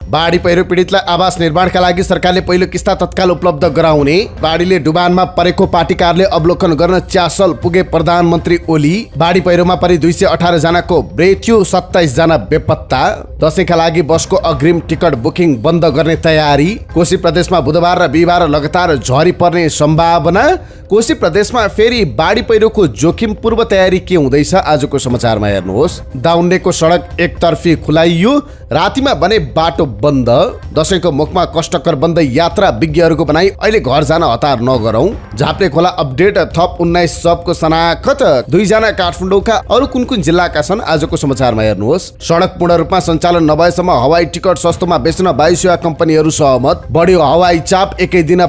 बाढी पहिरो पीडितलाई आवास निर्माणका लागि सरकारले पहिलो किस्ता तत्काल उपलब्ध गराउने। बाढीले डुबानमा परेको पार्टी कार्यालय अवलोकन गर्न च्यासल पुगे प्रधानमन्त्री ओली। बाढी पहिरोमा परि 218 जनाको मृत्यु, 27 जना बेपत्ता। दशैंका लागि बसको अग्रिम टिकट बुकिङ बन्द गर्ने तयारी। कोशी प्रदेशमा बुधबार र बिहिबार लगातार झरी पर्ने सम्भावना। कोशी प्रदेशमा फेरि बाढी पहिरोको जोखिम पूर्व तयारी के हुँदैछ आजको समाचारमा हेर्नुहोस्। दाउन्डेको सडक एकतर्फी खुलाइयो, रातिमा बने बाटो बन्द। दशैंको मुखमा कष्टकर बन्द यात्रा विज्ञहरूको भनाई अहिले घर जान हतार नगरौं। झाप्रे खोला अपडेट, थप 19 सबको शनाखत। 2 जना काठमाडौँका। अरु कुन कुन जिल्लाका छन् आजको समाचारमा हेर्नुहोस्। सडक पूर्ण रूपमा सञ्चालन नभएसम्म हवाई टिकट सस्तोमा बेच्न वायु सेवा कम्पनीहरू सहमत। बढ्यो हवाई चाप, एकै दिन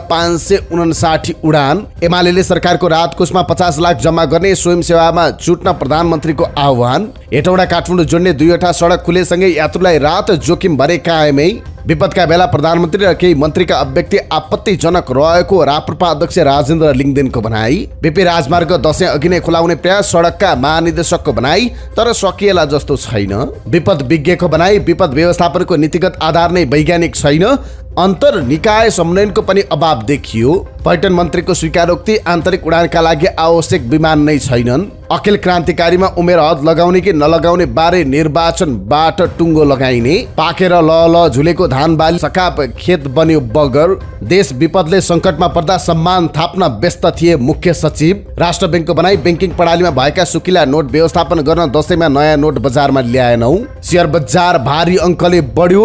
559 उडान। एमाले सरकारको राहत कोषमा 50 लाख जम्मा गर्ने, स्वयं सेवामा जुट्न प्रधानमन्त्रीको आह्वान। हेटौडा काठमाडौँ जोड्ने 2वटा सडक खुलेसँगै यात्रुलाई राहत जोखिम भरे कायमै। विपदका बेला प्रधानमन्त्री र केही मन्त्रीका अभिव्यक्ति आपत्तिजनक रहेको राप्रपा अध्यक्ष राजेन्द्र लिङदेनको भनाई। बीपी राजमार्ग दशैं अघि नै खुलाउने प्रयास, सडकका महानिर्देशकको भनाई, तर सकिएला जस्तो छैन। विपद विज्ञको भनाई, विपद व्यवस्थापनको नीतिगत आधार नै वैज्ञानिक छैन। अन्तर निकाय समन्वयनको पनि अभाव देखियो। पर्यटन मन्त्रीको स्वीकारोक्ति, आन्तरिक उडानका लागि आवश्यक विमान नै छैनन्। अखिल क्रान्तिकारीमा उमेर हद लगाउने कि नलगाउने बारे निर्वाचनबाट टुङ्गो लगाइने। पाकेर ल झुलेको धान बाली सकाप खेत बन्यो बगर। देश विपदले सङ्कटमा पर्दा सम्मान थाप्न व्यस्त थिए मुख्य सचिव। राष्ट्र ब्याङ्कको भनाई, ब्याङ्किङ प्रणालीमा भएका सुकिला नोट व्यवस्थापन गर्न दशैंमा नयाँ नोट बजारमा ल्याएनौ। शेयर बजार भारी अङ्कले बढ्यो,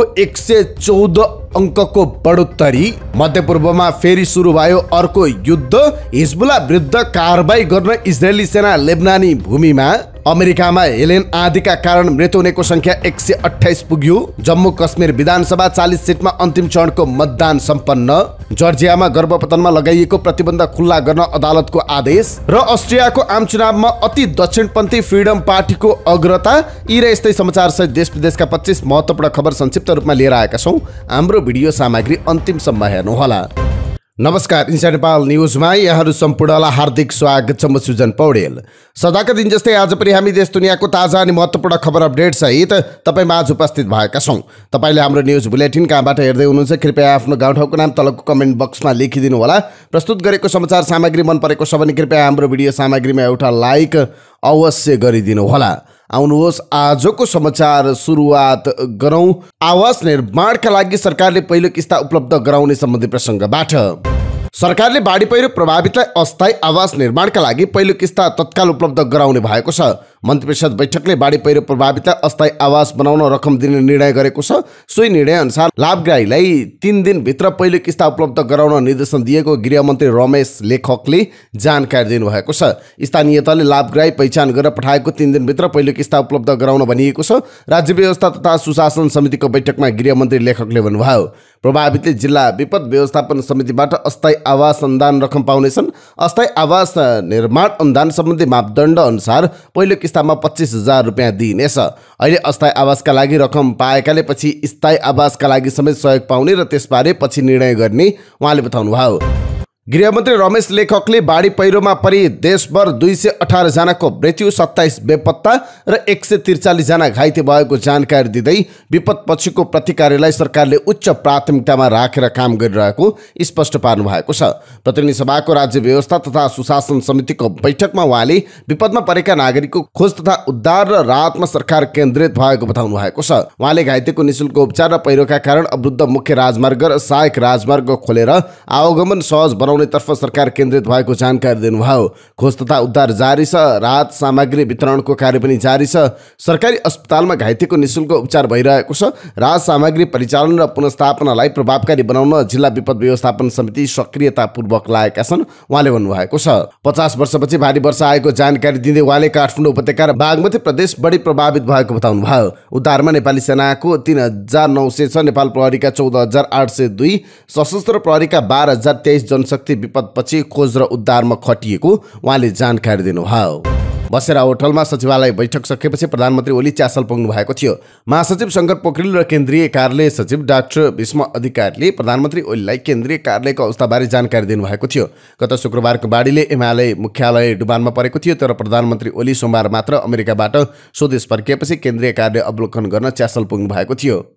114 अङ्कको बढोत्तरी। मध्यपूर्वमा फेरि सुरु भयो अर्को युद्ध। हिजबुल्ला विरुद्ध कारबाही गर्न इजरायली सेना लेबनानी भूमिमा। अमेरिकामा हेलेन आँधीका कारण मृत्यु हुनेको संख्या 128 पुग्यो। जम्मू कश्मीर विधानसभा 40 सिटमा अन्तिम चरणको मतदान सम्पन्न। जर्जियामा गर्भपतनमा लगाइएको प्रतिबन्ध खुल्ला गर्न अदालतको आदेश। र अस्ट्रियाको आम चुनावमा अति दक्षिणपन्थी फ्रिडम पार्टीको अग्रता। यी र यस्तै समाचार सहित देश विदेशका 25 महत्त्वपूर्ण खबर संक्षिप्त रूपमा लिएर आएका छौं। हाम्रो भिडियो सामग्री अन्तिमसम्म हेर्नुहोला। नमस्कार, इन्साइड नेपाल न्युजमा यहाँहरू सम्पूर्णलाई हार्दिक स्वागत छ। म सुजन पौडेल। सदाका दिन जस्तै आज पनि हामी देश दुनियाँको ताजा अनि महत्त्वपूर्ण खबर अपडेट सहित तपाईँ उपस्थित भएका छौँ। तपाईँले हाम्रो न्युज बुलेटिन कहाँबाट हेर्दै हुनुहुन्छ कृपया आफ्नो गाउँठाउँको नाम तलको कमेन्ट बक्समा लेखिदिनु होला। प्रस्तुत गरेको समाचार सामग्री मन परेको छ भने कृपया हाम्रो भिडियो सामग्रीमा एउटा लाइक अवश्य गरिदिनु होला। आउनुहोस् आजको समाचार सुरुवात गरौँ। आवास निर्माणका लागि सरकारले पहिलो किस्ता उपलब्ध गराउने सम्बन्धी प्रसङ्गबाट। सरकारले बाढी पहिरो प्रभावितलाई अस्थायी आवास निर्माणका लागि पहिलो किस्ता तत्काल उपलब्ध गराउने भएको छ। मन्त्रिपरिषद बैठकले बाढी पहिरो प्रभावितलाई अस्थायी आवास बनाउन रकम दिने निर्णय गरेको छ। सोही निर्णय अनुसार लाभग्राहीलाई 3 दिनभित्र पहिलो किस्ता उपलब्ध गराउन निर्देशन दिएको गृहमन्त्री रमेश लेखकले जानकारी दिनुभएको छ। स्थानीय तहले लाभग्राही पहिचान गरेर पठाएको 3 दिनभित्र पहिलो किस्ता उपलब्ध गराउन भनिएको छ। राज्य व्यवस्था तथा सुशासन समितिको बैठकमा गृहमन्त्री लेखकले भन्नुभयो, प्रभावित जिल्ला विपद व्यवस्थापन समितिबाट अस्थायी आवास अनुदान रकम पाउनेछन्। अस्थायी आवास निर्माण अनुदान सम्बन्धी मापदण्ड अनुसार पहिलो किस्तामा 25,000 रुपियाँ दिइनेछ। अहिले अस्थायी आवासका लागि रकम पाएकाले पछि स्थायी आवासका लागि समेत सहयोग पाउने र त्यसबारे पछि निर्णय गर्ने उहाँले बताउनुभयो। गृहमन्त्री रमेश लेखकले बाढी पहिरोमा परि देशभर 218 जनाको मृत्यु, 27 बेपत्ता र 143 जना घाइते भएको जानकारी दिँदै विपद पछिको प्रतिकारलाई सरकारले उच्च प्राथमिकतामा राखेर काम गरिरहेको स्पष्ट पार्नु भएको छ। प्रतिनिधि सभाको राज्य व्यवस्था तथा सुशासन समितिको बैठकमा उहाँले विपदमा परेका नागरिकको खोज तथा उद्धार र राहतमा सरकार केन्द्रित भएको बताउनु भएको छ। उहाँले घाइतेको निःशुल्क उपचार र पहिरोका कारण अवरुद्ध मुख्य राजमार्ग र सहायक राजमार्ग खोलेर आवागमन सहज तर्फ सरकार केन्द्रित भएको जानकारी दिनुभयो। खोज तथा उद्धार जारी छ, राहत सामग्री वितरणको कार्य पनि जारी छ। सरकारी अस्पतालमा घाइतेको निःशुल्क उपचार भइरहेको छ। राहत सामग्री परिचालन र पुनर्स्थापनालाई प्रभावकारी बनाउन जिल्ला विपद व्यवस्थापन समिति सक्रियतापूर्वक लागेका छन् उहाँले भन्नुभएको छ। 50 वर्षपछि भारी वर्षा आएको जानकारी दिँदै उहाँले काठमाडौँ उपत्यका र बागमती प्रदेश बढी प्रभावित भएको बताउनुभयो। उद्धारमा नेपाली सेनाको 3,900 छ, नेपाल प्रहरीका 14,802, सशस्त्र प्रहरीका 12,023 जनशक्ति विपदपछि खोज र उद्धारमा खटिएको उहाँले जानकारी दिनुभयो। बसेरा होटलमा सचिवालय बैठक सकेपछि प्रधानमन्त्री ओली च्यासल पुग्नु भएको थियो। महासचिव शङ्कर पोखरेल र केन्द्रीय कार्यालय सचिव डाक्टर भीष्म अधिकारीले प्रधानमन्त्री ओलीलाई केन्द्रीय कार्यालयको अवस्थाबारे जानकारी दिनुभएको थियो। गत शुक्रबारको बाढीले एमाले मुख्यालय डुबानमा परेको थियो, तर प्रधानमन्त्री ओली सोमबार मात्र अमेरिकाबाट स्वदेश फर्किएपछि केन्द्रीय कार्यालय अवलोकन गर्न च्यासल पुग्नु भएको थियो।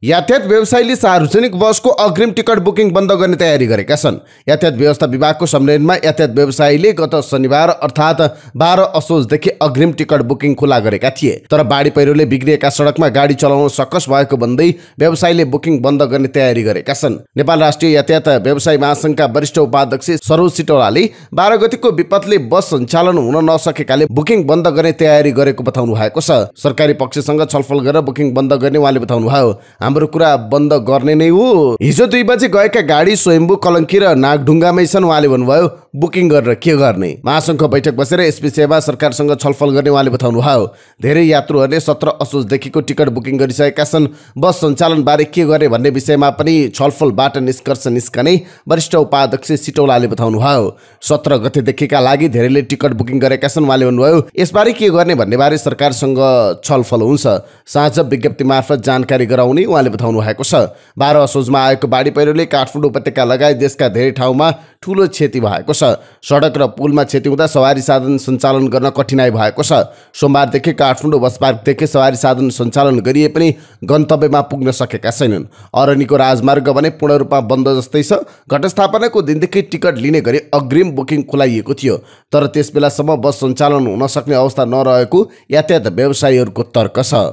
यातायात व्यवसायीले सार्वजनिक बसको अग्रिम टिकट बुकिङ बन्द गर्ने तयारी गरेका छन्। यातायात व्यवस्था विभागको संयोजनमा यातायात व्यवसायीले गत शनिबार अर्थात् 12 असोजदेखि अग्रिम टिकट बुकिङ खुला गरेका थिए। तर बाढी पहिरोले बिग्रिएका सडकमा गाडी चलाउन सकस भएको भन्दै व्यवसायीले बुकिङ बन्द गर्ने तयारी गरेका छन्। नेपाल राष्ट्रिय यातायात व्यवसायी महासंघका वरिष्ठ उपाध्यक्ष सरोज सिटौलाले 12 गतिको विपदले बस सञ्चालन हुन नसकेकाले बुकिङ बन्द गर्ने तयारी गरेको बताउनु भएको छ। सरकारी पक्षसँग छलफल गरेर बुकिङ बन्द गर्ने उहाँले बताउनु भयो। हाम्रो कुरा बन्द गर्ने नै हो। हिजो 2 बजे गएका गाडी स्वयम्भू कलङ्की र नागढुङ्गामै छन् उहाँले भन्नुभयो। बुकिङ गरेर के गर्ने? महासंघको बैठक बसेर एसपी सेवा सरकारसँग छलफल गर्ने उहाँले बताउनु भयो। धेरै यात्रुहरूले 17 असोजदेखिको टिकट बुकिङ गरिसकेका छन्। बस सञ्चालन बारे के गर्ने भन्ने विषयमा पनि छलफलबाट निष्कर्ष निस्कने वरिष्ठ उपाध्यक्ष सिटौलाले बताउनु भयो। 17 गतेदेखिका लागि धेरैले टिकट बुकिङ गरेका छन् उहाँले भन्नुभयो। यसबारे के गर्ने भन्ने बारे सरकारसँग छलफल हुन्छ। साँझ विज्ञप्ति मार्फत जानकारी गराउने उहाँले बताउनु भएको छ। 12 असोजमा आएको बाढी पहिरोले काठमाडौँ उपत्यका लगायत देशका धेरै ठाउँमा ठूलो क्षति भएको छ। सडक र पुलमा क्षति हुँदा सवारी साधन सञ्चालन गर्न कठिनाइ भएको छ। सोमबारदेखि काठमाडौँ बस पार्कदेखि सवारी साधन सञ्चालन गरिए पनि गन्तव्यमा पुग्न सकेका छैनन्। अरनिको राजमार्ग भने पूर्ण रूपमा बन्द जस्तै छ। घटस्थापनाको दिनदेखि टिकट लिने गरी अग्रिम बुकिङ खुलाइएको थियो। तर त्यसबेलासम्म बस सञ्चालन हुन सक्ने अवस्था नरहेको यातायात व्यवसायीहरूको तर्क छ।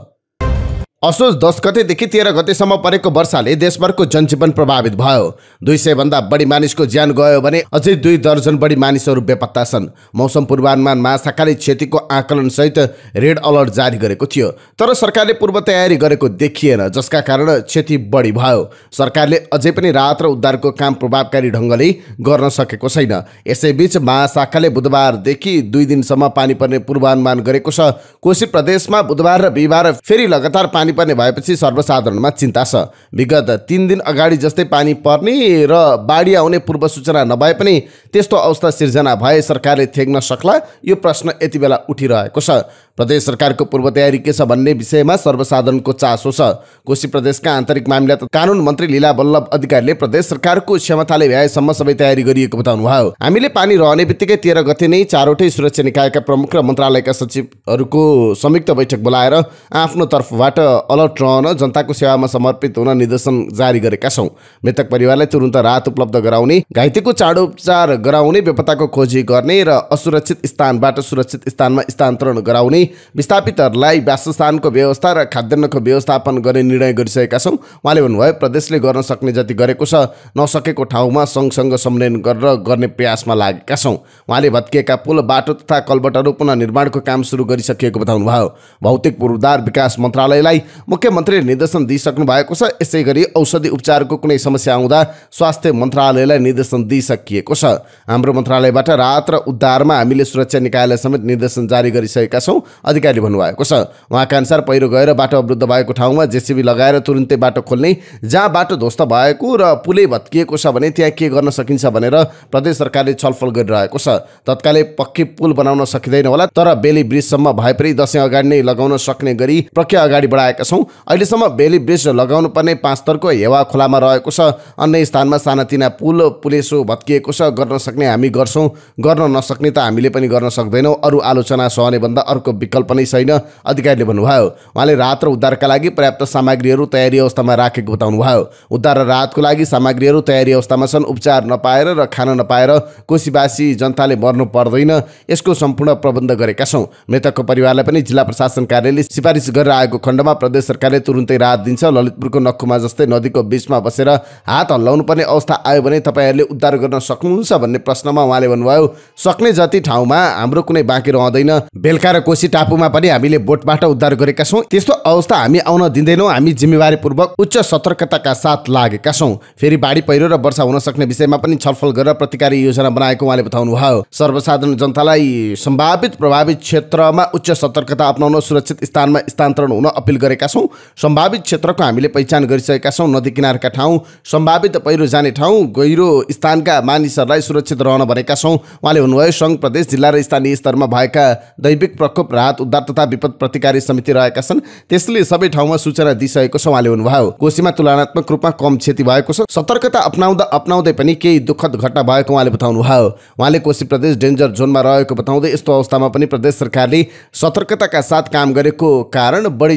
असोज 10 गतेदेखि 13 गतेसम्म परेको वर्षाले देशभरको जनजीवन प्रभावित भयो। 200 भन्दा बढी मानिसको ज्यान गयो भने अझै 2 दर्जन बढी मानिसहरू बेपत्ता छन्। मौसम पूर्वानुमान महाशाखाले क्षतिको आकलन सहित रेड अलर्ट जारी गरेको थियो। तर सरकारले पूर्व तयारी गरेको देखिएन, जसका कारण क्षति बढी भयो। सरकारले अझै पनि राहत र उद्धारको काम प्रभावकारी ढङ्गले गर्न सकेको छैन। यसैबीच महाशाखाले बुधबारदेखि 2 दिनसम्म पानी पर्ने पूर्वानुमान गरेको छ। कोशी प्रदेशमा बुधबार र बिहिबार फेरि लगातार पानी पर्ने भएपछि सर्वसाधारणमा चिन्ता छ। विगत 3 दिन अगाडि जस्तै पानी पर्ने र बाढी आउने पूर्व सूचना नभए पनि त्यस्तो अवस्था सिर्जना भए सरकारले थेग्न सक्ला, यो प्रश्न यति बेला उठिरहेको छ। प्रदेश सरकारको पूर्व तयारी के छ भन्ने विषयमा सर्वसाधारणको चासो छ। कोशी प्रदेशका आन्तरिक मामिला तथा कानुन मन्त्री लीला बल्लभ अधिकारीले प्रदेश सरकारको क्षमताले भ्याएसम्म सबै तयारी गरिएको बताउनु भयो। हामीले पानी रहने बित्तिकै 13 गते नै चारवटै सुरक्षा निकायका प्रमुख र मन्त्रालयका सचिवहरूको संयुक्त बैठक बोलाएर आफ्नो तर्फबाट अलर्ट रहन, जनताको सेवामा समर्पित हुन निर्देशन जारी गरेका छौँ। मृतक परिवारलाई तुरुन्त राहत उपलब्ध गराउने, घाइतेको चाँडो उपचार गराउने, बेपत्ताको खोजी गर्ने र असुरक्षित स्थानबाट सुरक्षित स्थानमा स्थानान्तरण गराउने, विस्थापितहरूलाई वासस्थानको व्यवस्था र खाद्यान्नको व्यवस्थापन गर्ने निर्णय गरिसकेका छौँ। उहाँले भन्नुभयो, प्रदेशले गर्न सक्ने जति गरेको छ, नसकेको ठाउँमा सँगसँग समन्वयन गरेर गर्ने प्रयासमा लागेका छौँ। उहाँले भत्किएका पुल, बाटो तथा कलबटहरू पुनः निर्माणको काम सुरु गरिसकिएको बताउनु भयो। भौतिक पूर्वाधार विकास मन्त्रालयलाई मुख्यमन्त्रीले निर्देशन दिइसक्नु भएको छ। यसै गरी औषधि उपचारको कुनै समस्या आउँदा स्वास्थ्य मन्त्रालयलाई निर्देशन दिइसकिएको छ। हाम्रो मन्त्रालयबाट राहत र उद्धारमा हामीले सुरक्षा निकायलाई समेत निर्देशन जारी गरिसकेका छौँ, अधिकारीले भन्नुभएको छ। उहाँका अनुसार पहिरो गएर बाटो अवरुद्ध भएको ठाउँमा जेसीबी लगाएर तुरुन्तै बाटो खोल्ने, जहाँ बाटो ध्वस्त भएको र पुलै भत्किएको छ भने त्यहाँ के गर्न सकिन्छ भनेर प्रदेश सरकारले छलफल गरिरहेको छ। तत्कालै पक्की पुल बनाउन सकिँदैन होला, तर बेली ब्रिजसम्म भए पनि दशैं अगाडि नै लगाउन सक्ने गरी प्रक्रिया अगाडि बढाएका छौँ। अहिलेसम्म बेली ब्रिज लगाउनु पर्ने 5 तर्को हेवा खोलामा रहेको छ। अन्य स्थानमा सानातिना पुलेसो भत्किएको छ। गर्न सक्ने हामी गर्छौँ, गर्न नसक्ने त हामीले पनि गर्न सक्दैनौँ। अरू आलोचना सहने भन्दा अर्को विकल्प नै छैन, अधिकारीले भन्नुभयो। उहाँले राहत र उद्धारका लागि पर्याप्त सामग्रीहरू तयारी अवस्थामा राखेको बताउनुभयो। उद्धार र राहतको लागि सामग्रीहरू तयारी अवस्थामा छन्। उपचार नपाएर र खान नपाएर कोशीवासी जनताले मर्नु पर्दैन, यसको सम्पूर्ण प्रबन्ध गरेका छौँ। मृतकको परिवारलाई पनि जिल्ला प्रशासन कार्यालयले सिफारिस गरेर आएको खण्डमा प्रदेश सरकारले तुरुन्तै राहत दिन्छ। ललितपुरको नक्कुमा जस्तै नदीको बीचमा बसेर हात हल्लाउनु पर्ने अवस्था आयो भने तपाईँहरूले उद्धार गर्न सक्नुहुन्छ भन्ने प्रश्नमा उहाँले भन्नुभयो, सक्ने जति ठाउँमा हाम्रो कुनै बाँकी रहँदैन। बेलका र कोशी टापुमा पनि हामीले बोटबाट उद्धार गरेका छौँ। त्यस्तो अवस्था हामी आउन दिँदैनौँ। हामी जिम्मेवारीपूर्वक उच्च सतर्कताका साथ लागेका छौँ। फेरि बाढी पहिरो र वर्षा हुन सक्ने विषयमा पनि छलफल गरेर प्रतिकारी योजना बनाएको उहाँले बताउनु भयो। सर्वसाधारण जनतालाई सम्भावित प्रभावित क्षेत्रमा उच्च सतर्कता अपनाउन, सुरक्षित स्थानमा स्थानान्तरण हुन अपिल गरेका छौँ। सम्भावित क्षेत्रको हामीले पहिचान गरिसकेका छौँ। नदी किनारका ठाउँ, सम्भावित पहिरो जाने ठाउँ, गहिरो स्थानका मानिसहरूलाई सुरक्षित रहन भनेका छौँ। उहाँले भन्नुभयो, सङ्घ, प्रदेश, जिल्ला र स्थानीय स्तरमा भएका दैविक प्रकोप, राहत, उद्धार तथा विपद प्रतिकारी समिति रहेका छन्। त्यसले सबै ठाउँमा सूचना दिइसकेको छ। उहाँले भन्नुभयो, कोशीमा तुलनात्मक रूपमा कम क्षति भएको छ। सतर्कता अपनाउँदै पनि केही दुःखद घटना भएको उहाँले बताउनु भयो। उहाँले कोशी प्रदेश डेन्जर जोनमा रहेको बताउँदै यस्तो अवस्थामा पनि प्रदेश सरकारले सतर्कताका साथ काम गरेको कारण बढी क्षति हुन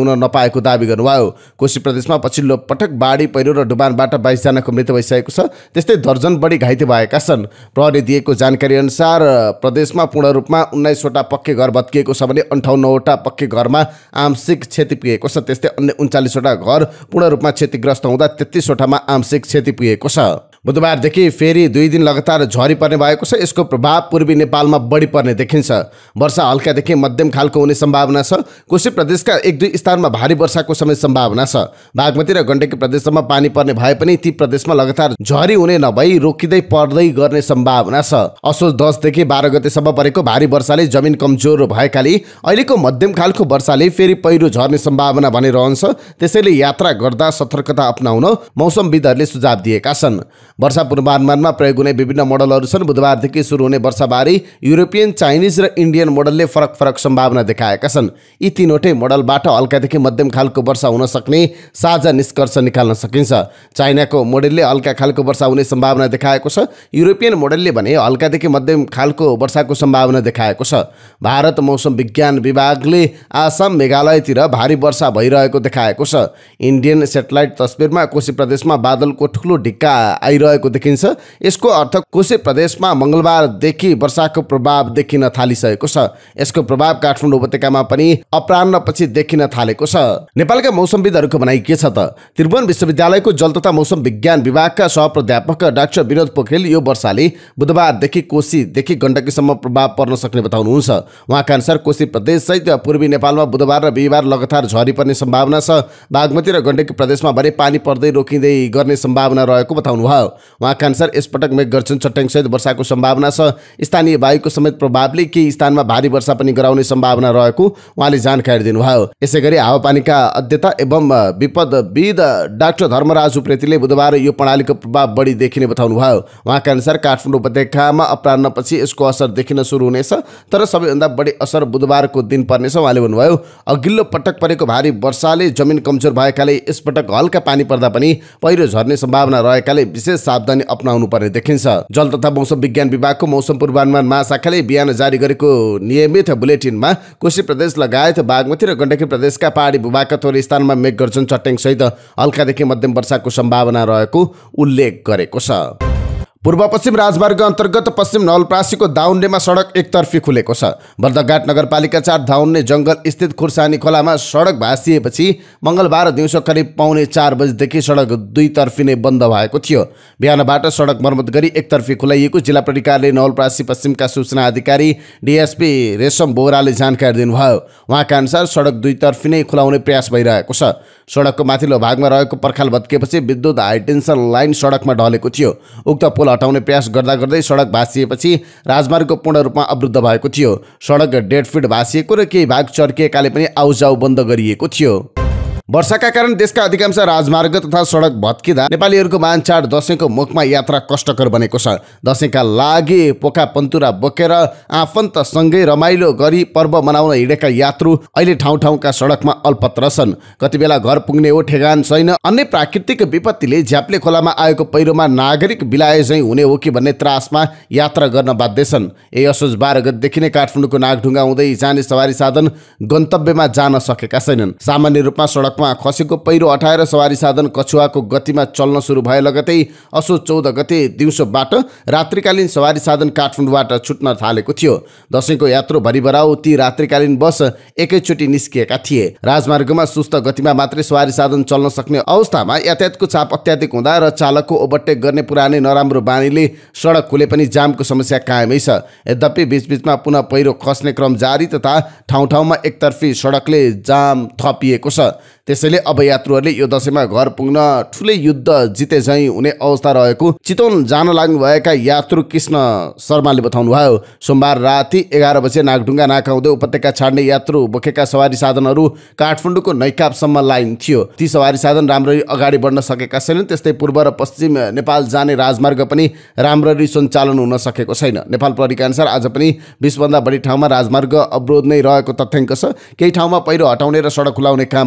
बचाउन नपाएको दावी गर्नुभयो। कोशी प्रदेशमा पछिल्लो पटक बाढी पहिरो र डुबानबाट 22 जनाको मृत्यु भइसकेको छ। त्यस्तै दर्जन बढी घाइते भएका छन्। प्रहरीले दिएको जानकारी अनुसार प्रदेशमा पूर्ण रूपमा 19 वटा पक्के घर भत्किएको छ भने 58 वटा पक्के घरमा आंशिक क्षति पुगेको छ। त्यस्तै अन्य 39 वटा घर पूर्ण रूपमा क्षतिग्रस्त हुँदा 33 वटामा आंशिक क्षति पुगेको छ। बुधबारदेखि फेरि 2 दिन लगातार झरी पर्ने भएको छ। यसको प्रभाव पूर्वी नेपालमा बढी पर्ने देखिन्छ। वर्षा हल्कादेखि मध्यम खालको हुने सम्भावना छ। कोशी प्रदेशका 1-2 स्थानमा भारी वर्षाको समेत सम्भावना छ। बागमती र गण्डकी प्रदेशमा पानी पर्ने भए पनि ती प्रदेशमा लगातार झरी हुने नभई रोकिँदै पर्दै गर्ने सम्भावना छ। असोज 10 देखि 12 गतेसम्म परेको भारी वर्षाले जमिन कमजोर भएकाले अहिलेको मध्यम खालको वर्षाले फेरि पहिरो झर्ने सम्भावना भने रहन्छ। त्यसैले यात्रा गर्दा सतर्कता अपनाउन मौसमविदहरूले सुझाव दिएका छन्। वर्षा पूर्वानुमानमा प्रयोग हुने विभिन्न मोडलहरू छन्। बुधबारदेखि सुरु हुने वर्षाबारे युरोपियन, चाइनिज र इन्डियन मोडलले फरक सम्भावना देखाएका छन्। यी तीनवटै मोडलबाट हल्कादेखि मध्यम खालको वर्षा हुन सक्ने साझा निष्कर्ष निकाल्न सकिन्छ। चाइनाको मोडलले हल्का खालको वर्षा हुने सम्भावना देखाएको छ। युरोपियन मोडलले भने हल्कादेखि मध्यम खालको वर्षाको सम्भावना देखाएको छ। भारत मौसम विज्ञान विभागले आसाम, मेघालयतिर भारी वर्षा भइरहेको देखाएको छ। इन्डियन सेटेलाइट तस्बिरमा कोशी प्रदेशमा बादलको ठुलो ढिक्का आइरहेको देखिन्छ। यसको अर्थ कोशी प्रदेशमा मंगलबारदेखि वर्षाको प्रभाव देखिन थालिसकेको छ। यसको प्रभाव काठमाडौँ उपत्यकामा पनि अपराह्नपछि देखिन थालेको छ। नेपालका मौसमविदहरूको भनाइ के छ त? त्रिभुवन विश्वविद्यालयको जल तथा मौसम विज्ञान विभागका सहप्राध्यापक डाक्टर विनोद पोखरेल यो वर्षाले बुधबारदेखि कोशीदेखि गण्डकीसम्म प्रभाव पर्न सक्ने बताउनुहुन्छ। उहाँका अनुसार कोशी प्रदेश सहित पूर्वी नेपालमा बुधबार र बिहिबार लगातार झरी पर्ने सम्भावना छ। बागमती र गण्डकी प्रदेशमा भने पानी पर्दै रोकिँदै गर्ने सम्भावना रहेको बताउनुभयो। उहाँका अनुसार यसपटक मेघगर्जन चट्याङ सहित वर्षाको सम्भावना छ। स्थानीय वायुको समेत प्रभावले केही स्थानमा भारी वर्षा पनि गराउने सम्भावना रहेको उहाँले जानकारी दिनुभयो। यसैगरी हावापानीका अध्येता एवं विपदविद डाक्टर धर्मराज उप्रेतीले बुधबार यो प्रणालीको प्रभाव बढी देखिने बताउनुभयो। उहाँका अनुसार काठमाडौँ उपत्यकामा अपराह्नपछि यसको असर देखिन सुरु हुनेछ, तर सबैभन्दा बढी असर बुधबारको दिन पर्नेछ। उहाँले भन्नुभयो, अघिल्लो पटक परेको भारी वर्षाले जमिन कमजोर भएकाले यसपटक हल्का पानी पर्दा पनि पहिरो झर्ने सम्भावना रहेकाले विशेष सावधानी अपनाउनु पर्ने देखिन्छ। जल तथा मौसम विज्ञान विभागको मौसम पूर्वानुमान महाशाखाले बिहान जारी गरेको नियमित बुलेटिनमा कोशी प्रदेश लगायत बागमती र गण्डकी प्रदेशका पहाडी भूभागका थोरै स्थानमा मेघगर्जन चट्याङ सहित हल्कादेखि मध्यम वर्षाको सम्भावना रहेको उल्लेख गरेको छ। पूर्व पश्चिम राजमार्ग अन्तर्गत पश्चिम नवलपरासीको दाउन्नेमा सडक एकतर्फी खुलेको छ। बर्दघाट नगरपालिका 4 दाउन्ने जंगल स्थित खुर्सानी खोलामा सडक भाँसिएपछि मंगलबार दिउँसो करिब 3:45 बजेदेखि सडक दुईतर्फी नै बन्द भएको थियो। बिहानबाट सडक मर्मत गरी एकतर्फी खुलाइएको जिल्ला प्रहरी नवलपरासी पश्चिमका सूचना अधिकारी डीएसपी रेशम बोहराले जानकारी दिनुभयो। उहाँका अनुसार सडक दुईतर्फी नै खुलाउने प्रयास भइरहेको छ। सडकको माथिल्लो भागमा रहेको पर्खाल भत्किएपछि विद्युत हाइटेन्सन लाइन सडकमा ढलेको थियो। उक्त पोल हटाउने प्रयास गर्दा गर्दै सडक भाँसिएपछि राजमार्ग पूर्ण रूपमा अवरुद्ध भएको थियो। सडक 1.5 फिट भाँसिएको र केही भाग चर्किएकाले पनि आउजाउ बन्द गरिएको थियो। वर्षाका कारण देशका अधिकांश राजमार्ग तथा सडक भत्किँदा नेपालीहरूको महान चाड दशैंको मुखमा यात्रा कष्टकर बनेको छ। दशैंका लागि पोका पन्तुरा बोकेर आफन्तसँगै रमाइलो गरी पर्व मनाउन हिँडेका यात्रु अहिले ठाउँ ठाउँका सडकमा अल्पत्र छन्। कतिबेला घर पुग्ने हो ठेगान छैन। अन्य प्राकृतिक विपत्तिले झ्याप्ले खोलामा आएको पहिरोमा नागरिक बिलाए झैं हुने हो कि भन्ने त्रासमा यात्रा गर्न बाध्य छन्। यही असोज 12 गतेदेखि नै काठमाडौँको नागढुङ्गा हुँदै जाने सवारी साधन गन्तव्यमा जान सकेका छैनन्। सामान्य रूपमा सडक खसेको पहिरो हटाएर सवारी साधन कछुवाको गतिमा चल्न सुरु भए लगतै असोज 14 गते दिउँसोबाट रात्रिकालीन सवारी साधन काठमाडौँबाट छुट्न थालेको थियो। दशैंको यात्रु भरिभराउ ती रात्रिकालीन बस एकैचोटि निस्किएका थिए। राजमार्गमा सुस्त गतिमा मात्रै सवारी साधन चल्न सक्ने अवस्थामा यातायातको चाप अत्याधिक हुँदा र चालकको ओभरटेक गर्ने पुरानै नराम्रो बानीले सडक खुले पनि जामको समस्या कायमै छ। यद्यपि बीचबीचमा पुनः पहिरो खस्ने क्रम जारी तथा ठाउँ ठाउँमा एकतर्फी सडकले जाम थपिएको छ। त्यसैले अब यात्रुहरूले यो दशैंमा घर पुग्न ठुलै युद्ध जिते झैं हुने अवस्था रहेको चितवन जान लाग्नुभएका यात्रु कृष्ण शर्माले बताउनुभयो। सोमबार राति 11 बजे नागढुङ्गा नाका हुँदै उपत्यका छाड्ने यात्रु बोकेका सवारी साधनहरू काठमाडौँको नैकापसम्म लाइन थियो। ती सवारी साधन राम्ररी अगाडि बढ्न सकेका छैनन्। त्यस्तै पूर्व र पश्चिम नेपाल जाने राजमार्ग पनि राम्ररी सञ्चालन हुन सकेको छैन। नेपाल प्रहरीका अनुसार आज पनि 20 भन्दा बढी ठाउँमा राजमार्ग अवरोध नै रहेको तथ्याङ्क छ। केही ठाउँमा पहिरो हटाउने र सडक खुलाउने काम पनि जारी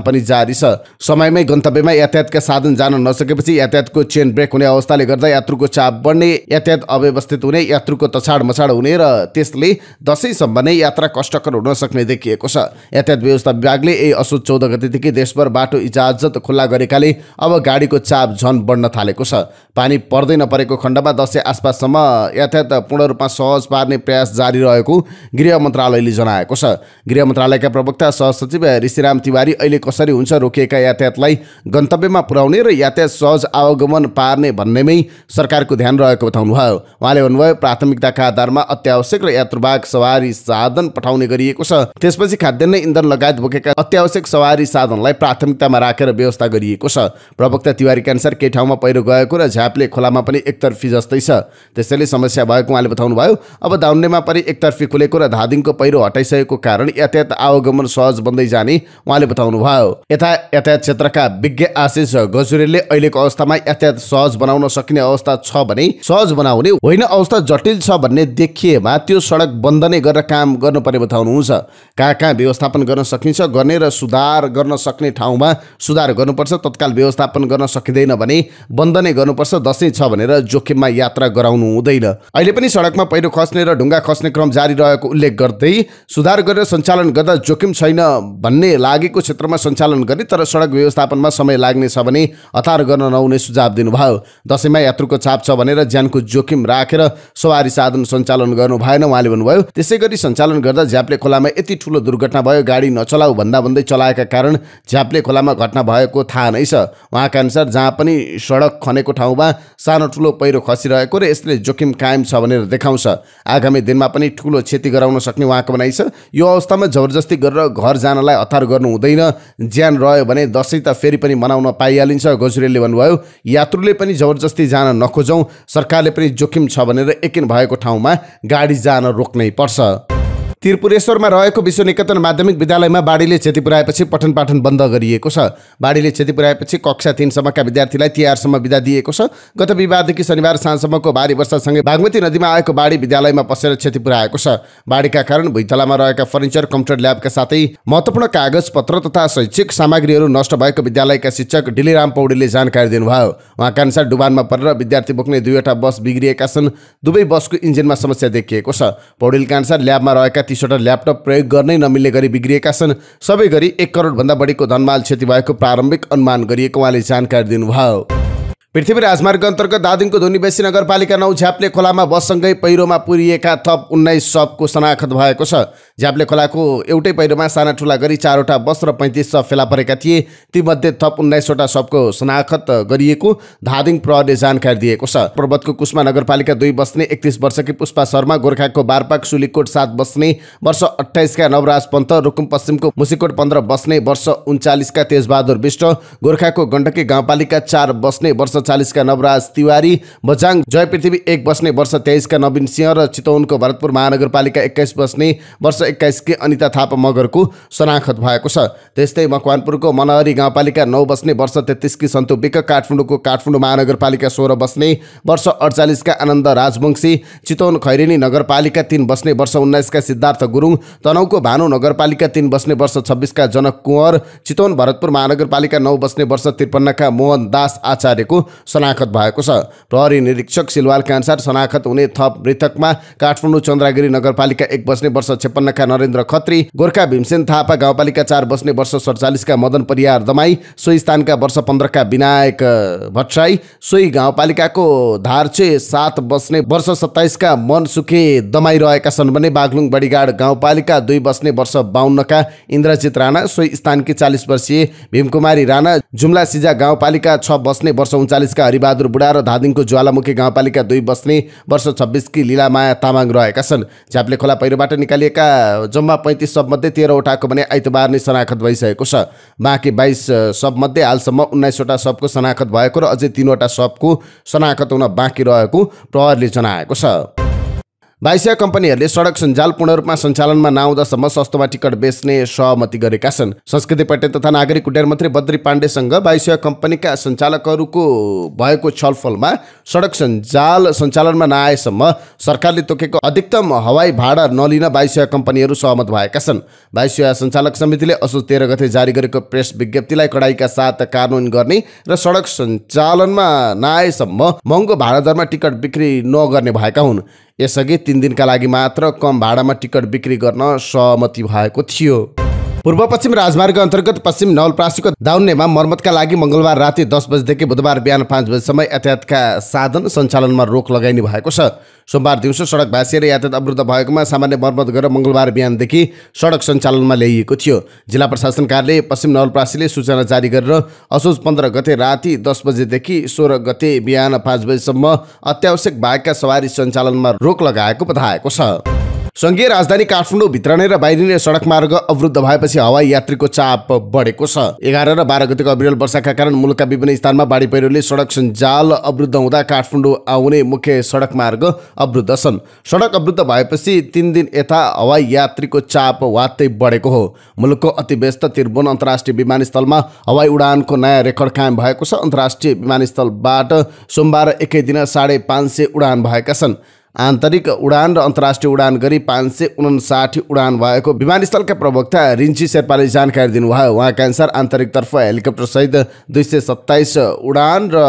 जारी छ। समयमै गन्तव्यमा यातायातका साधन जान नसकेपछि यातायातको चेन ब्रेक हुने अवस्थाले गर्दा यात्रुको चाप बढ्ने, यातायात अव्यवस्थित हुने, यात्रुको तछाड मछाड हुने र त्यसले दशैंसम्म नै यात्रा कष्टकर हुन सक्ने देखिएको छ। यातायात व्यवस्था विभागले यही असोज 14 गतेदेखि देशभर बाटो इजाजत खुल्ला गरेकाले अब गाडीको चाप झन बढ्न थालेको छ। पानी पर्दै नपरेको खण्डमा दशैं आसपाससम्म यातायात पूर्ण रूपमा सहज पार्ने प्रयास जारी रहेको गृह मन्त्रालयले जनाएको छ। गृह मन्त्रालयका प्रवक्ता सहसचिव ऋषिराम तिवारी अहिले कसरी हुन्छ रोकिएका यातायातलाई गन्तव्यमा पुर्याउने र यातायात सहज आवागमन पार्ने भन्नेमै सरकारको ध्यान रहेको बताउनुभयो। उहाँले भन्नुभयो प्राथमिकताका आधारमा अत्यावश्यक र यात्रुवाहक सवारी साधन पठाउने गरिएको छ। त्यसपछि खाद्यान्न इन्धन लगायत बोकेका अत्यावश्यक सवारी साधनलाई प्राथमिकतामा राखेर व्यवस्था गरिएको छ। प्रवक्ता तिवारीका अनुसार केही ठाउँमा पहिरो गएको र झाप्ले खोलामा पनि एकतर्फी जस्तै छ, त्यसैले समस्या भएको उहाँले बताउनुभयो। अब दाउन्नेमा पनि एकतर्फी खुलेको र धादिङको पहिरो हटाइसकेको कारण यातायात आवागमन सहज बन्दै जाने उहाँले बताउनुभयो। यता यातायात क्षेत्रका विज्ञ आशिष गजुरेलले अहिलेको अवस्थामा यातायात सहज बनाउन सकिने अवस्था छ भने सहज बनाउने होइन, अवस्था जटिल छ भन्ने देखिएमा त्यो सडक बन्द नै गरेर काम गर्नुपर्ने बताउनुहुन्छ। कहाँ व्यवस्थापन गर्न सकिन्छ गर्ने र सुधार गर्न सक्ने ठाउँमा सुधार गर्नुपर्छ, तत्काल व्यवस्थापन गर्न सकिँदैन भने बन्द नै गर्नुपर्छ। दशैं छ भनेर जोखिममा यात्रा गराउनु हुँदैन। अहिले पनि सडकमा पहिरो खस्ने र ढुङ्गा खस्ने क्रम जारी रहेको उल्लेख गर्दै सुधार गरेर सञ्चालन गर्दा जोखिम छैन भन्ने लागेको क्षेत्रमा सञ्चालन गर्ने, तर सडक व्यवस्थापनमा समय लाग्नेछ भने हतार गर्न नहुने सुझाव दिनुभयो। दशैंमा यात्रुको चाप छ भनेर ज्यानको जोखिम राखेर सवारी साधन सञ्चालन गर्नु भएन उहाँले भन्नुभयो। त्यसैगरी सञ्चालन गर्दा झ्याप्ले खोलामा यति ठुलो दुर्घटना भयो, गाडी नचलाऊ भन्दै चलाएका कारण झ्याप्ले खोलामा घटना भएको थाहा नै छ। उहाँका अनुसार जहाँ पनि सडक खनेको ठाउँमा सानो ठुलो पहिरो खसिरहेको र यसले जोखिम कायम छ भनेर देखाउँछ। आगामी दिनमा पनि ठुलो क्षति गराउन सक्ने उहाँको भनाइ छ। यो अवस्थामा जबरजस्ती गरेर घर जानलाई हतार गर्नु हुँदैन। ज्यान रह्यो भने दशैं त फेरि पनि मनाउन पाइहालिन्छ। गजुरेलले भन्नुभयो यात्रुले पनि जबरजस्ती जान नखोजौँ, सरकारले पनि जोखिम छ भनेर यकिन भएको ठाउँमा गाडी जान रोक्नै पर्छ। त्रिपुरेश्वरमा रहेको विश्व निकेतन माध्यमिक विद्यालयमा बाढीले क्षति पुर्याएपछि पठन पाठन बन्द गरिएको छ। बाढीले क्षति पुर्याएपछि कक्षा 3 सम्मका विद्यार्थीलाई तिहारसम्म बिदा दिएको छ। गत बिहिबारदेखि शनिबार साँझसम्मको भारी वर्षासँगै बागमती नदीमा आएको बाढी विद्यालयमा पसेर क्षति पुर्याएको छ। बाढीका कारण भुइँतलामा रहेका फर्निचर, कम्प्युटर ल्याबका साथै महत्त्वपूर्ण कागजपत्र तथा शैक्षिक सामग्रीहरू नष्ट भएको विद्यालयका शिक्षक डिलीराम पौडेलले जानकारी दिनुभयो। उहाँका अनुसार डुबानमा परेर विद्यार्थी बोक्ने 2वटा बस बिग्रिएका छन्। दुवै बसको इन्जिनमा समस्या देखिएको छ। पौडेलका अनुसार ल्याबमा रहेका 30वटा ल्यापटप प्रयोग गर्नै नमिल्ने गरी बिग्रिएका छन्। सबै गरी 1 करोडभन्दा बढीको धनमाल क्षति भएको प्रारम्भिक अनुमान गरिएको उहाँले जानकारी दिनुभयो। पृथ्वी राजमार्ग अन्तर्गत धादिङको धुनीबेसी नगरपालिका 9 झ्याप्ले खोलामा बससँगै पहिरोमा पुरिएका थप 19 शवको शनाखत भएको छ। झ्याप्ले खोलाको एउटै पहिरोमा साना ठुला गरी 4वटा बस र 35 शव फेला परेका थिए। तीमध्ये थप 19वटा शवको शनाखत गरिएको धादिङ प्रहरीले जानकारी दिएको छ। पर्वतको कुस्मा नगरपालिका 2 बस्ने 31 वर्षकी पुष्पा शर्मा, गोर्खाको बारपाक सुलीकोट 7 बस्ने वर्ष 28 का नवराज पन्त, रुकुम पश्चिमको मुसिकोट 15 बस्ने वर्ष 39 का तेजबहादुर विष्ट, गोर्खाको गण्डकी गाउँपालिका 4 बस्ने वर्ष 40 का नवराज तिवारी, बझाङ जय पृथ्वी 1 बस्ने वर्ष 23 का नवीन सिंह र चितवनको भरतपुर महानगरपालिका 21 बस्ने वर्ष 21 की अनिता थापा मगरको शनाखत भएको छ। त्यस्तै मकवानपुरको मनहरी गाउँपालिका 9 बस्ने वर्ष 33 की सन्तु विक, काठमाडौँको काठमाडौँ महानगरपालिका 16 बस्ने वर्ष 48 का आनन्द राजवंशी, चितवन खैरेनी नगरपालिका 3 बस्ने वर्ष 19 का सिद्धार्थ गुरुङ, तनहुको भानु नगरपालिका 3 बस्ने वर्ष 26 का जनक कुँवर, चितवन भरतपुर महानगरपालिका 9 बस्ने वर्ष 53 का मोहन दास आचार्यको शनाखत भएको छ। प्रहरी निरीक्षक सिलवालका अनुसार शनाखत हुने थप मृतकमा काठमाडौँ चन्द्रगिरी नगरपालिका 1 बस्ने वर्ष 56 का नरेन्द्र खत्री, गोर्खा भीमसेन थापा गाउँपालिका 4 बस्ने वर्ष 47 का मदन परियार दमाई, सोही स्थानका वर्ष 15 का विनायक भट्टराई, सोही गाउँपालिकाको धारचे 7 बस्ने वर्ष 27 का मनसुखे दमाई रहेका छन् भने बागलुङ बडीगाड गाउँपालिका 2 बस्ने वर्ष 52 का इन्द्रजित राणा, सोही स्थानकी 40 वर्षीय भीमकुमारी राणा, जुम्ला सिजा गाउँपालिका 6 बस्ने वर्ष 39 का हरिबहादुर बुढा र धादिङको ज्वालामुखी गाउँपालिका 2 बस्ने वर्ष 26 की लीलामाया तामाङ रहेका छन्। झ्याप्ले खोला पहिरोबाट निकालिएका जम्मा 35 शवमध्ये 13वटाको भने आइतबार नै शनाखत भइसकेको छ। बाँकी 22 शवमध्ये हालसम्म 19वटा शवको शनाखत भएको र अझै 3वटा शवको शनाखत हुन बाँकी रहेको प्रहरीले जनाएको छ। वायुसेवा कम्पनीहरूले सडक सञ्जाल पूर्ण रूपमा सञ्चालनमा नआउँदासम्म सस्तोमा टिकट बेच्ने सहमति गरेका छन्। संस्कृति पर्यटन तथा नागरिक उड्डयन मन्त्री बद्री पाण्डेसँग वायुसेवा कम्पनीका सञ्चालकहरूको भएको छलफलमा सडक सञ्जाल सञ्चालनमा नआएसम्म सरकारले तोकेको अधिकतम हवाई भाडा नलिन वायुसेवा कम्पनीहरू सहमत भएका छन्। वायुसेवा सञ्चालक समितिले असोज 13 गते जारी गरेको प्रेस विज्ञप्तिलाई कडाइका साथ कार्यान्वयन गर्ने र सडक सञ्चालनमा नआएसम्म महँगो भाडा दरमा टिकट बिक्री नगर्ने भएका हुन्। यसअघि 3 दिनका लागि मात्र कम भाडामा टिकट बिक्री गर्न सहमति भएको थियो। पूर्व पश्चिम राजमार्ग अन्तर्गत पश्चिम नवलपरासीको दाउन्नेमा मर्मतका लागि मंगलबार राति 10 बजेदेखि बुधबार बिहान 5 बजेसम्म यातायातका साधन सञ्चालनमा रोक लगाइने भएको छ। सोमबार दिउँसो सडक भाँसिएर यातायात अवरुद्ध भएकोमा सामान्य मर्मत गरेर मंगलबार बिहानदेखि सडक सञ्चालनमा ल्याइएको थियो। जिल्ला प्रशासन कार्यालय पश्चिम नवलपरासीले सूचना जारी गरेर असोज 15 गते राति 10 बजेदेखि 16 गते बिहान 5 बजेसम्म अत्यावश्यक बाहेकका सवारी सञ्चालनमा रोक लगाएको बताएको छ। संघीय राजधानी काठमाडौँ भित्रने र बाहिरिने सडक मार्ग अवरुद्ध भएपछि हवाई यात्रीको चाप बढेको छ। 11 र 12 गतेको अविरल वर्षाका कारण मुलुकका विभिन्न स्थानमा बाढी पहिरोले सडक सञ्जाल अवरुद्ध हुँदा काठमाडौँ आउने मुख्य सडक मार्ग अवरुद्ध छन्। सडक अवरुद्ध भएपछि 3 दिन यता हवाई यात्रीको चाप वात्तै बढेको हो। मुलुकको अति व्यस्त त्रिभुवन अन्तर्राष्ट्रिय विमानस्थलमा हवाई उडानको नयाँ रेकर्ड कायम भएको छ। अन्तर्राष्ट्रिय विमानस्थलबाट सोमबार एकै दिन 550 उडान भएका छन्। आन्तरिक उडान र अन्तर्राष्ट्रिय उडान गरी 559 उडान भएको विमानस्थलका प्रवक्ता रिन्ची शेर्पाले जानकारी दिनुभयो। उहाँका अनुसार आन्तरिकतर्फ हेलिकप्टर सहित 227 उडान र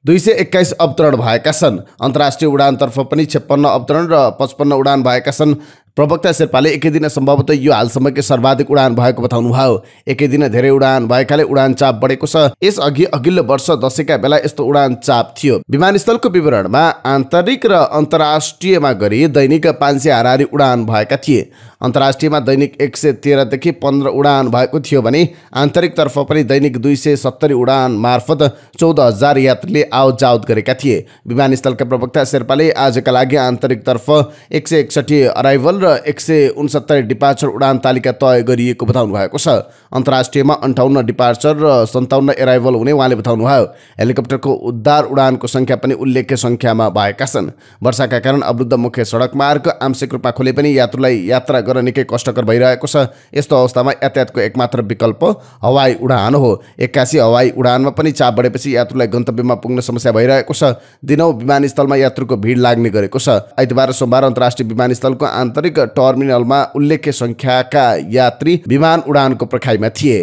221 अवतरण भएका छन्। अन्तर्राष्ट्रिय उडानतर्फ पनि 56 अवतरण र 55 उडान भएका छन्। प्रवक्ता शेर्पाले एकै दिन सम्भवतः यो हालसम्मकै सर्वाधिक उडान भएको बताउनुभयो। एकै दिन धेरै उडान भएकाले उडान चाप बढेको छ। यसअघि अघिल्लो वर्ष दशैंका बेला यस्तो उडान चाप थियो। विमानस्थलको विवरणमा आन्तरिक र अन्तर्राष्ट्रियमा गरी दैनिक 500 हाराहारी उडान भएका थिए। अन्तर्राष्ट्रियमा दैनिक 113 देखि 15 उडान भएको थियो भने आन्तरिकतर्फ पनि दैनिक 270 उडान मार्फत 14,000 यात्रीले आवत जावत गरेका थिए। विमानस्थलका प्रवक्ता शेर्पाले आजका लागि आन्तरिकतर्फ 161 अराइभल र 169 डिपार्चर उडान तालिका तय गरिएको बताउनु भएको छ। अन्तर्राष्ट्रियमा 58 डिपार्चर र 57 एराइभल हुने उहाँले बताउनुभयो। हेलिकप्टरको उद्धार उडानको संख्या पनि उल्लेख्य संख्यामा भएका छन्। वर्षाका कारण अवरुद्ध मुख्य सडक मार्ग आंशिक रूपमा खोले पनि यात्रुलाई यात्रा गर्न निकै कष्टकर भइरहेको छ। यस्तो अवस्थामा यातायातको एकमात्र विकल्प हवाई उडान हो। 81 हवाई उडानमा पनि चाप बढेपछि यात्रुलाई गन्तव्यमा पुग्न समस्या भइरहेको छ। दिनौ विमानस्थलमा यात्रुको भिड लाग्ने गरेको छ। आइतबार सोमबार अन्तर्राष्ट्रिय विमानस्थलको आन्तरिक टर्मिनलमा उल्लेख्य संख्याका यात्री विमान उडानको पर्खाइमा थिए।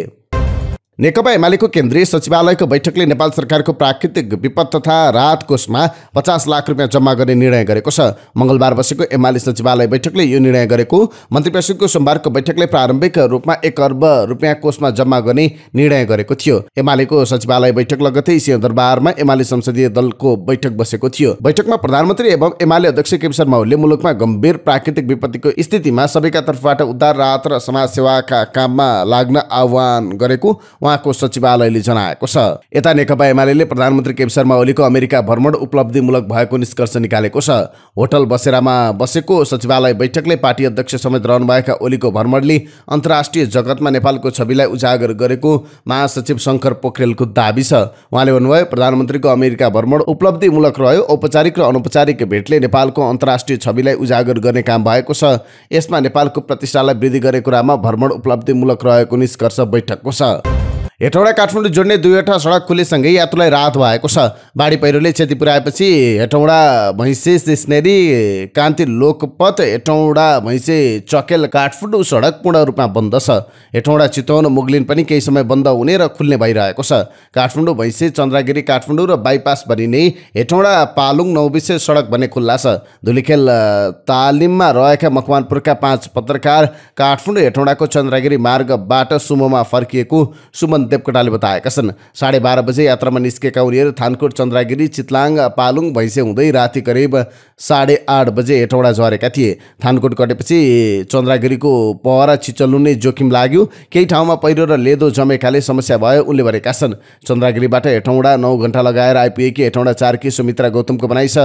नेकपा एमालेको केन्द्रीय सचिवालयको बैठकले नेपाल सरकारको प्राकृतिक विपद तथा राहत कोषमा 50 लाख रुपियाँ जम्मा गर्ने निर्णय गरेको छ। मंगलबार बसेको एमाले सचिवालय बैठकले यो निर्णय गरेको। मन्त्री परिषदको सोमबारको बैठकले प्रारम्भिक रूपमा 1 अर्ब रुपियाँ कोषमा जम्मा गर्ने निर्णय गरेको थियो। एमालेको सचिवालय बैठक लगत्तै सिंहदरबारमा एमाले संसदीय दलको बैठक बसेको थियो। बैठकमा प्रधानमन्त्री एवं एमाले अध्यक्ष केपी शर्मा ओलीले मुलुकमा गम्भीर प्राकृतिक विपत्तिको स्थितिमा सबैका तर्फबाट उद्धार राहत र समाजसेवाका काममा लाग्न आह्वान गरेको उहाँको सचिवालयले जनाएको छ। यता नेकपा एमालेले प्रधानमन्त्री केपी शर्मा ओलीको अमेरिका भ्रमण उपलब्धिमूलक भएको निष्कर्ष निकालेको छ। होटल बसेरामा बसेको सचिवालय बैठकले पार्टी अध्यक्ष समेत रहनुभएका ओलीको भ्रमणले अन्तर्राष्ट्रिय जगतमा नेपालको छविलाई उजागर गरेको महासचिव शङ्कर पोखरेलको दाबी छ। उहाँले भन्नुभयो, प्रधानमन्त्रीको अमेरिका भ्रमण उपलब्धिमूलक रह्यो। औपचारिक र अनौपचारिक भेटले नेपालको अन्तर्राष्ट्रिय छविलाई उजागर गर्ने काम भएको छ। यसमा नेपालको प्रतिष्ठालाई वृद्धि गरेको कुरामा भ्रमण उपलब्धिमूलक रहेको निष्कर्ष बैठकको छ। हेटौडा काठमाडौँ जोड्ने 2वटा सडक खुलेसँगै यात्रुलाई राहत भएको छ। बाढी पहिरोले क्षति पुर्याएपछि हेटौडा भैँसे स्टेसनरी कान्ति लोकपथ हेटौडा भैँसे चकेल काठमाडौँ सडक पूर्ण रूपमा बन्द छ। हेटौडा चितवन मुगलिन पनि केही समय बन्द हुने र खुल्ने भइरहेको छ। काठमाडौँ भैँसे चन्द्रागिरी काठमाडौँ र बाइपास बनिने हेटौडा पालुङ 9 विशेष सडक भने खुल्ला छ। धुलीखेल तालिममा रहेका मकवानपुरका 5 पत्रकार काठमाडौँ हेटौडाको चन्द्रागिरी मार्गबाट सुमोमा फर्किएको सुमन देवकोटाले बताएका छन्। 12:30 बजे यात्रामा निस्केका उनीहरू थानकोट चन्द्रागिरी चितलाङ पालुङ भैँसे हुँदै राति करिब 8:30 बजे हेटौडा झरेका थिए। थानकोट कटेपछि चन्द्रागिरीको पहरा छिचल्नु जोखिम लाग्यो। केही ठाउँमा पहिरो र लेदो जमेकाले समस्या भयो उनले भनेका छन्। चन्द्रागिरीबाट हेटौडा 9 घण्टा लगाएर आइपुगेकी हेटौडा 4 की सुमित्रा गौतमको भनाइ छ,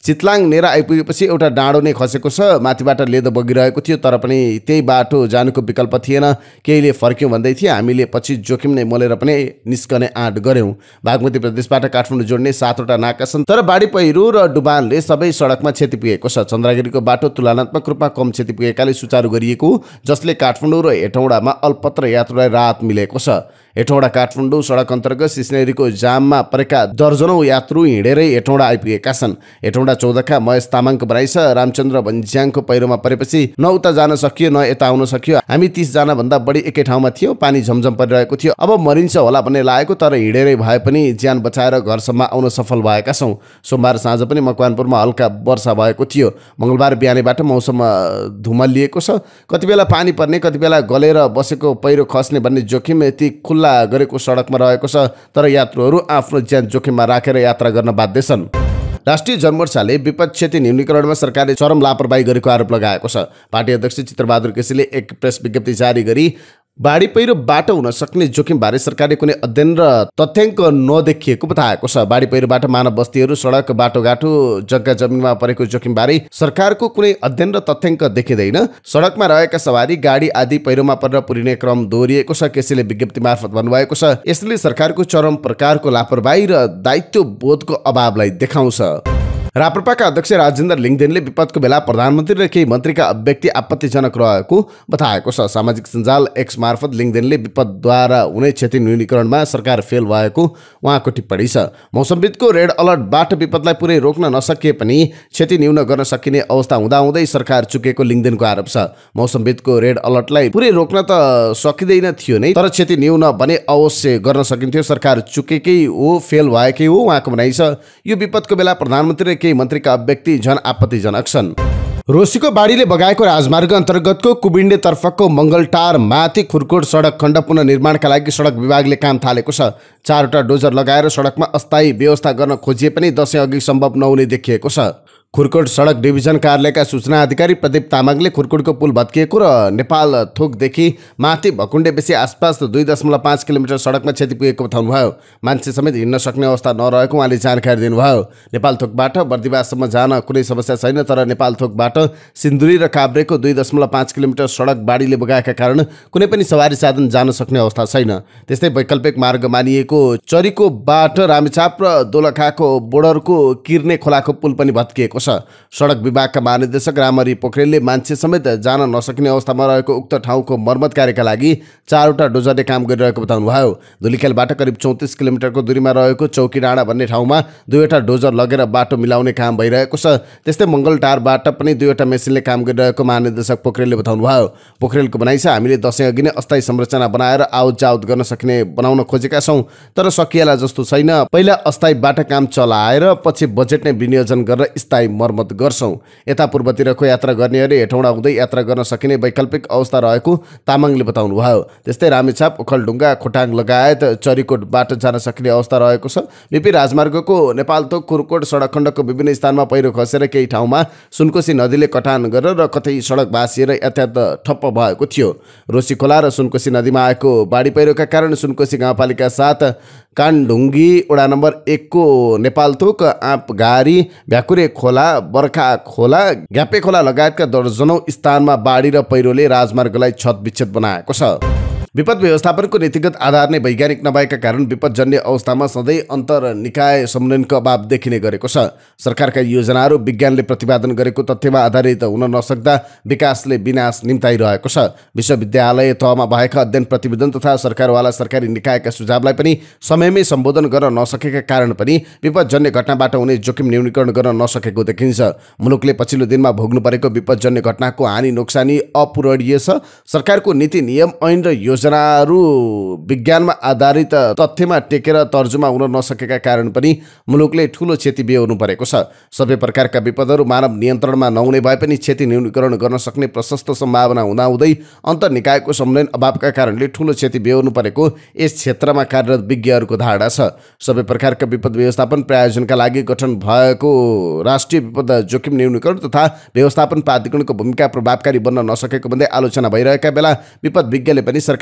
चितलाङ नेरा आइपुगेपछि एउटा डाँडो नै खसेको छ, माथिबाट लेदो बगिरहेको थियो, तर पनि त्यही बाटो जानुको विकल्प थिएन। केहीले फर्क्यौँ भन्दै थिए, हामीले पछि जोखिम नै मोलेर पनि निस्कने आँट गऱ्यौँ। बागमती प्रदेशबाट काठमाडौँ जोड्ने 7वटा नाका छन्, तर बाढी पहिरो र डुबानले सबै सडकमा क्षति पुगेको छ। चन्द्रगिरीको बाटो तुलनात्मक रूपमा कम क्षति पुगेकाले सुचारू गरिएको, जसले काठमाडौँ र हेटौँडामा अल्पत्र यात्रुलाई राहत मिलेको छ। हेटौँडा काठमाडौँ सडक अन्तर्गत सिस्नेरीको जाममा परेका दर्जनौं यात्रु हिँडेरै हेटौँडा आइपुगेका छन्। हेटौँडा 14 महेश तामाङको भनाइ छ, रामचन्द्र भन्ज्याङको पहिरोमा परेपछि न उता जान सकियो न यता आउन सकियो। हामी 30 जना भन्दा बढी एकै ठाउँमा थियौँ। पानी झमझम परिरहेको थियो। अब मरिन्छ होला भन्ने लागेको, तर हिँडेरै भए पनि ज्यान बचाएर घरसम्म आउन सफल भएका छौँ। सोमबार साँझ पनि मकवानपुरमा हल्का वर्षा भएको थियो। मङ्गलबार बिहानैबाट मौसम धुमलिएको छ। कति बेला पानी पर्ने, कति बेला गलेर बसेको पहिरो खस्ने भन्ने जोखिम यति खुल्ला गरेको सडकमा रहेको छ, तर यात्रुहरू आफ्नो ज्यान जोखिममा राखेर यात्रा गर्न बाध्य छन्। राष्ट्रिय जनमोर्चाले विपद क्षति न्यूनीकरणमा सरकारले चरम लापरवाही गरेको आरोप लगाएको छ। पार्टी अध्यक्ष चित्रबहादुर केसीले एक प्रेस विज्ञप्ति जारी गरी बाढी पहिरोबाट हुन सक्ने जोखिमबारे सरकारले कुनै अध्ययन र तथ्याङ्क नदेखिएको बताएको छ। बाढी पहिरोबाट मानव बस्तीहरू, सडक, बाटोघाटो, जग्गा जमिनमा परेको जोखिमबारे सरकारको कुनै अध्ययन र तथ्याङ्क देखिँदैन। सडकमा रहेका सवारी, गाडी आदि पहिरोमा परेर पुरिने क्रम दोहोरिएको छ। केसीले विज्ञप्ति मार्फत भन्नुभएको छ, यसले सरकारको चरम प्रकारको लापरवाही र दायित्व बोधको अभावलाई देखाउँछ। राप्रपाका अध्यक्ष राजेन्द्र लिङदेनले विपदको बेला प्रधानमन्त्री र केही मन्त्रीका अभिव्यक्ति आपत्तिजनक रहेको बताएको छ। सामाजिक सञ्जाल एक्स मार्फत लिङदेनले विपदद्वारा हुने क्षति न्यूनीकरणमा सरकार फेल भएको उहाँको टिप्पणी छ। मौसमविदको रेड अलर्टबाट विपदलाई पुरै रोक्न नसकिए पनि क्षति न्यून गर्न सकिने अवस्था हुँदाहुँदै सरकार चुकेको लिङदेनको आरोप छ। मौसमविदको रेड अलर्टलाई पुरै रोक्न त सकिँदैन थियो नै, तर क्षति न्यून भने अवश्य गर्न सकिन्थ्यो। सरकार चुकेकै हो, फेल भएकै हो उहाँको भनाइ छ। यो विपदको बेला प्रधानमन्त्री केही मन्त्रीका अभिव्यक्ति झन आपत्तिजनक छन्। रोसीको बाढीले बगाएको राजमार्ग अन्तर्गतको कुबिन्डे तर्फको मङ्गलटार माथि खुरकोट सडक खण्ड पुनर्निर्माणका लागि सडक विभागले काम थालेको छ। 4वटा डोजर लगाएर सडकमा अस्थायी व्यवस्था गर्न खोजिए पनि दशैं अघि सम्भव नहुने देखिएको छ। खुरकोट सडक डिभिजन कार्यालयका सूचना अधिकारी प्रदीप तामाङले खुरकोटको पुल भत्किएको र नेपाल थोकदेखि माथि भकुण्डे बेसी आसपास 2.5 किलोमिटर सडकमा क्षति पुगेको बताउनुभयो। मान्छे समेत हिँड्न सक्ने अवस्था नरहेको उहाँले जानकारी दिनुभयो। नेपाल थोकबाट बर्दिवाससम्म जान कुनै समस्या छैन, तर नेपाल थोकबाट सिन्धुली र काभ्रेको 2.5 किलोमिटर सडक बाढीले बगाएका कारण कुनै पनि सवारी साधन जान सक्ने अवस्था छैन। त्यस्तै वैकल्पिक मार्ग मानिएको चरीकोबाट रामेछाप र दोलखाको बोर्डरको किर्ने खोलाको पुल पनि भत्किएको छ। सडक विभागका महानिर्देशक रामहरि पोखरेलले मान्छे समेत जान नसकिने अवस्थामा रहेको उक्त ठाउँको मर्मत कार्यका लागि 4वटा डोजरले काम गरिरहेको बताउनुभयो। धुलीखेलबाट करिब 34 किलोमिटरको दूरीमा रहेको चौकी डाँडा भन्ने ठाउँमा 2वटा डोजर लगेर बाटो मिलाउने काम भइरहेको छ। त्यस्तै मङ्गलटारबाट पनि 2वटा मेसिनले काम गरिरहेको महानिर्देशक पोखरेलले बताउनुभयो। पोखरेलको भनाइ छ, हामीले दशैं अघि नै अस्थायी संरचना बनाएर आवत जावत गर्न सक्ने बनाउन खोजेका छौँ, तर सकिएला जस्तो छैन। पहिला अस्थायी बाटा काम चलाएर पछि बजेट नै विनियोजन गरेर स्थायी मर्मत गर्छौं। यता पूर्वतिरको यात्रा गर्नेहरूले हेटौँडा हुँदै यात्रा गर्न सकिने वैकल्पिक अवस्था रहेको तामाङले बताउनुभयो। त्यस्तै रामेछाप, ओखलढुङ्गा, खोटाङ लगायत चरीकोटबाट जान सकिने अवस्था रहेको छ। बीपी राजमार्गको नेपालथोक खुरकोट सडक खण्डको विभिन्न स्थानमा पहिरो खसेर केही ठाउँमा सुनकोशी नदीले कटान गरेर र कतै सडक भासिएर यातायात ठप्प भएको थियो। रोसी खोला र सुनकोशी नदीमा आएको बाढी पहिरोका कारण सुनकोशी गाउँपालिका 7, कानढुङ्गी वडा नम्बर 1 को नेपालथोक, आँपघारी, भ्याकुरे खोला, बर्खा खोला, ग्यापे खोला लगायतका दर्जनौं स्थानमा बाढी र पहिरोले राजमार्गलाई छतविच्छेद बनाएको छ। विपद व्यवस्थापनको नीतिगत आधार नै वैज्ञानिक नभएका कारण विपदजन्य अवस्थामा सधैँ अन्तर निकाय समन्वयनको अभाव देखिने गरेको छ। सरकारका योजनाहरू विज्ञानले प्रतिपादन गरेको तथ्यमा आधारित हुन नसक्दा विकासले विनाश निम्ताइरहेको छ। विश्वविद्यालय तहमा भएका अध्ययन प्रतिवेदन तथा सरकारवाला सरकारी निकायका सुझावलाई पनि समयमै सम्बोधन गर्न नसकेका कारण पनि विपदजन्य घटनाबाट हुने जोखिम न्यूनीकरण गर्न नसकेको देखिन्छ। मुलुकले पछिल्लो दिनमा भोग्नु परेको विपदजन्य घटनाको हानि नोक्सानी अपूरणीय छ। सरकारको नीति, नियम, ऐन र योजनाहरू विज्ञानमा आधारित तथ्यमा टेकेर तर्जुमा हुन नसकेका कारण पनि मुलुकले ठूलो क्षति बेहोर्नु परेको छ। सबै प्रकारका विपदहरू मानव नियन्त्रणमा नहुने भए पनि क्षति न्यूनीकरण गर्न सक्ने प्रशस्त सम्भावना हुँदाहुँदै अन्तर्निकायको समन्वयन अभावका कारणले ठूलो क्षति बेहोर्नु परेको यस क्षेत्रमा कार्यरत विज्ञहरूको धारणा छ। सबै प्रकारका विपद व्यवस्थापन प्रायोजनका लागि गठन भएको राष्ट्रिय विपद जोखिम न्यूनीकरण तथा व्यवस्थापन प्राधिकरणको भूमिका प्रभावकारी बन्न नसकेको भन्दै आलोचना भइरहेका बेला विपद विज्ञले पनि सरकारी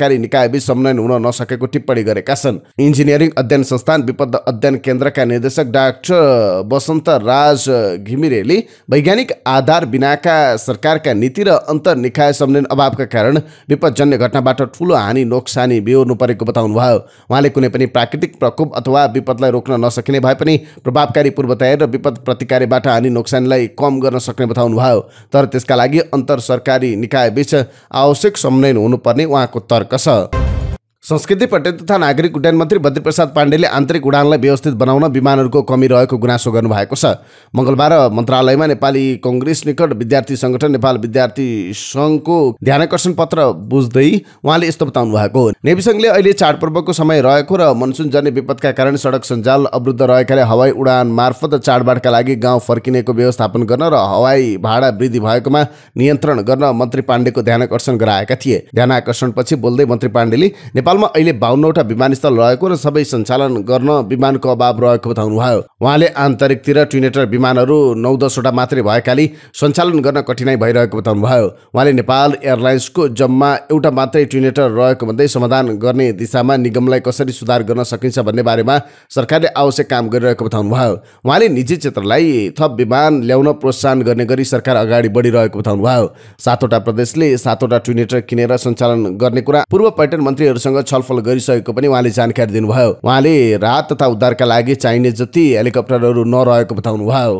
सरकारी निकायबीच समन्वयन हुन नसकेको टिप्पणी गरेका छन्। इन्जिनियरिङ अध्ययन संस्थान विपद अध्ययन केन्द्रका निर्देशक डाक्टर वसन्त राज घिमिरेले वैज्ञानिक आधार बिनाका सरकारका नीति र अन्तर निकाय समन्वयन अभावका कारण विपदजन्य घटनाबाट ठूलो हानि नोक्सानी बेहोर्नु परेको बताउनुभयो। उहाँले कुनै पनि प्राकृतिक प्रकोप अथवा विपदलाई रोक्न नसकिने भए पनि प्रभावकारी पूर्व तयारी र विपद प्रतिकारबाट हानि नोक्सानीलाई कम गर्न सक्ने बताउनुभयो। तर त्यसका लागि अन्तर सरकारी निकायबीच आवश्यक समन्वयन हुनुपर्ने उहाँको तर्क छ। संस्कृति पर्यटन तथा नागरिक उड्डयन मन्त्री बद्रीप्रसाद पाण्डेले आन्तरिक उडानलाई व्यवस्थित बनाउन विमानहरूको कमी रहेको गुनासो गर्नुभएको छ। मङ्गलबार मन्त्रालयमा नेपाली कङ्ग्रेस निकट विद्यार्थी सङ्गठन नेपाल विद्यार्थी सङ्घको ध्यानाकर्षण पत्र बुझ्दै उहाँले यस्तो बताउनु भएको हो। नेभी सङ्घले अहिले चाडपर्वको समय रहेको र मनसुन जन्य विपदका कारण सडक सञ्जाल अवरुद्ध रहेकाले हवाई उडान मार्फत चाडबाडका लागि गाउँ फर्किनेको व्यवस्थापन गर्न र हवाई भाडा वृद्धि भएकोमा नियन्त्रण गर्न मन्त्री पाण्डेको ध्यानाकर्षण गराएका थिए। ध्यानाकर्षणपछि बोल्दै मन्त्री पाण्डेले नेपालमा अहिले 52वटा विमानस्थल रहेको र सबै सञ्चालन गर्न विमानको अभाव रहेको बताउनुभयो। उहाँले आन्तरिकतिर ट्विनेटर विमानहरू 9-10वटा मात्रै भएकाले सञ्चालन गर्न कठिनाइ भइरहेको बताउनुभयो। उहाँले नेपाल एयरलाइन्सको जम्मा एउटा मात्रै ट्विनेटर रहेको भन्दै समाधान गर्ने दिशामा निगमलाई कसरी सुधार गर्न सकिन्छ भन्ने बारेमा सरकारले आवश्यक काम गरिरहेको बताउनुभयो। उहाँले निजी क्षेत्रलाई थप विमान ल्याउन प्रोत्साहन गर्ने गरी सरकार अगाडि बढिरहेको बताउनुभयो। 7वटा प्रदेशले 7वटा ट्विनेटर किनेर सञ्चालन गर्ने कुरा पूर्व पर्यटन मन्त्रीहरूसँग छलफल गरिसकेको पनि उहाँले जानकारी दिनुभयो। उहाँले राहत तथा उद्धारका लागि चाहिने जति हेलिकप्टरहरू नरहेको बताउनुभयो।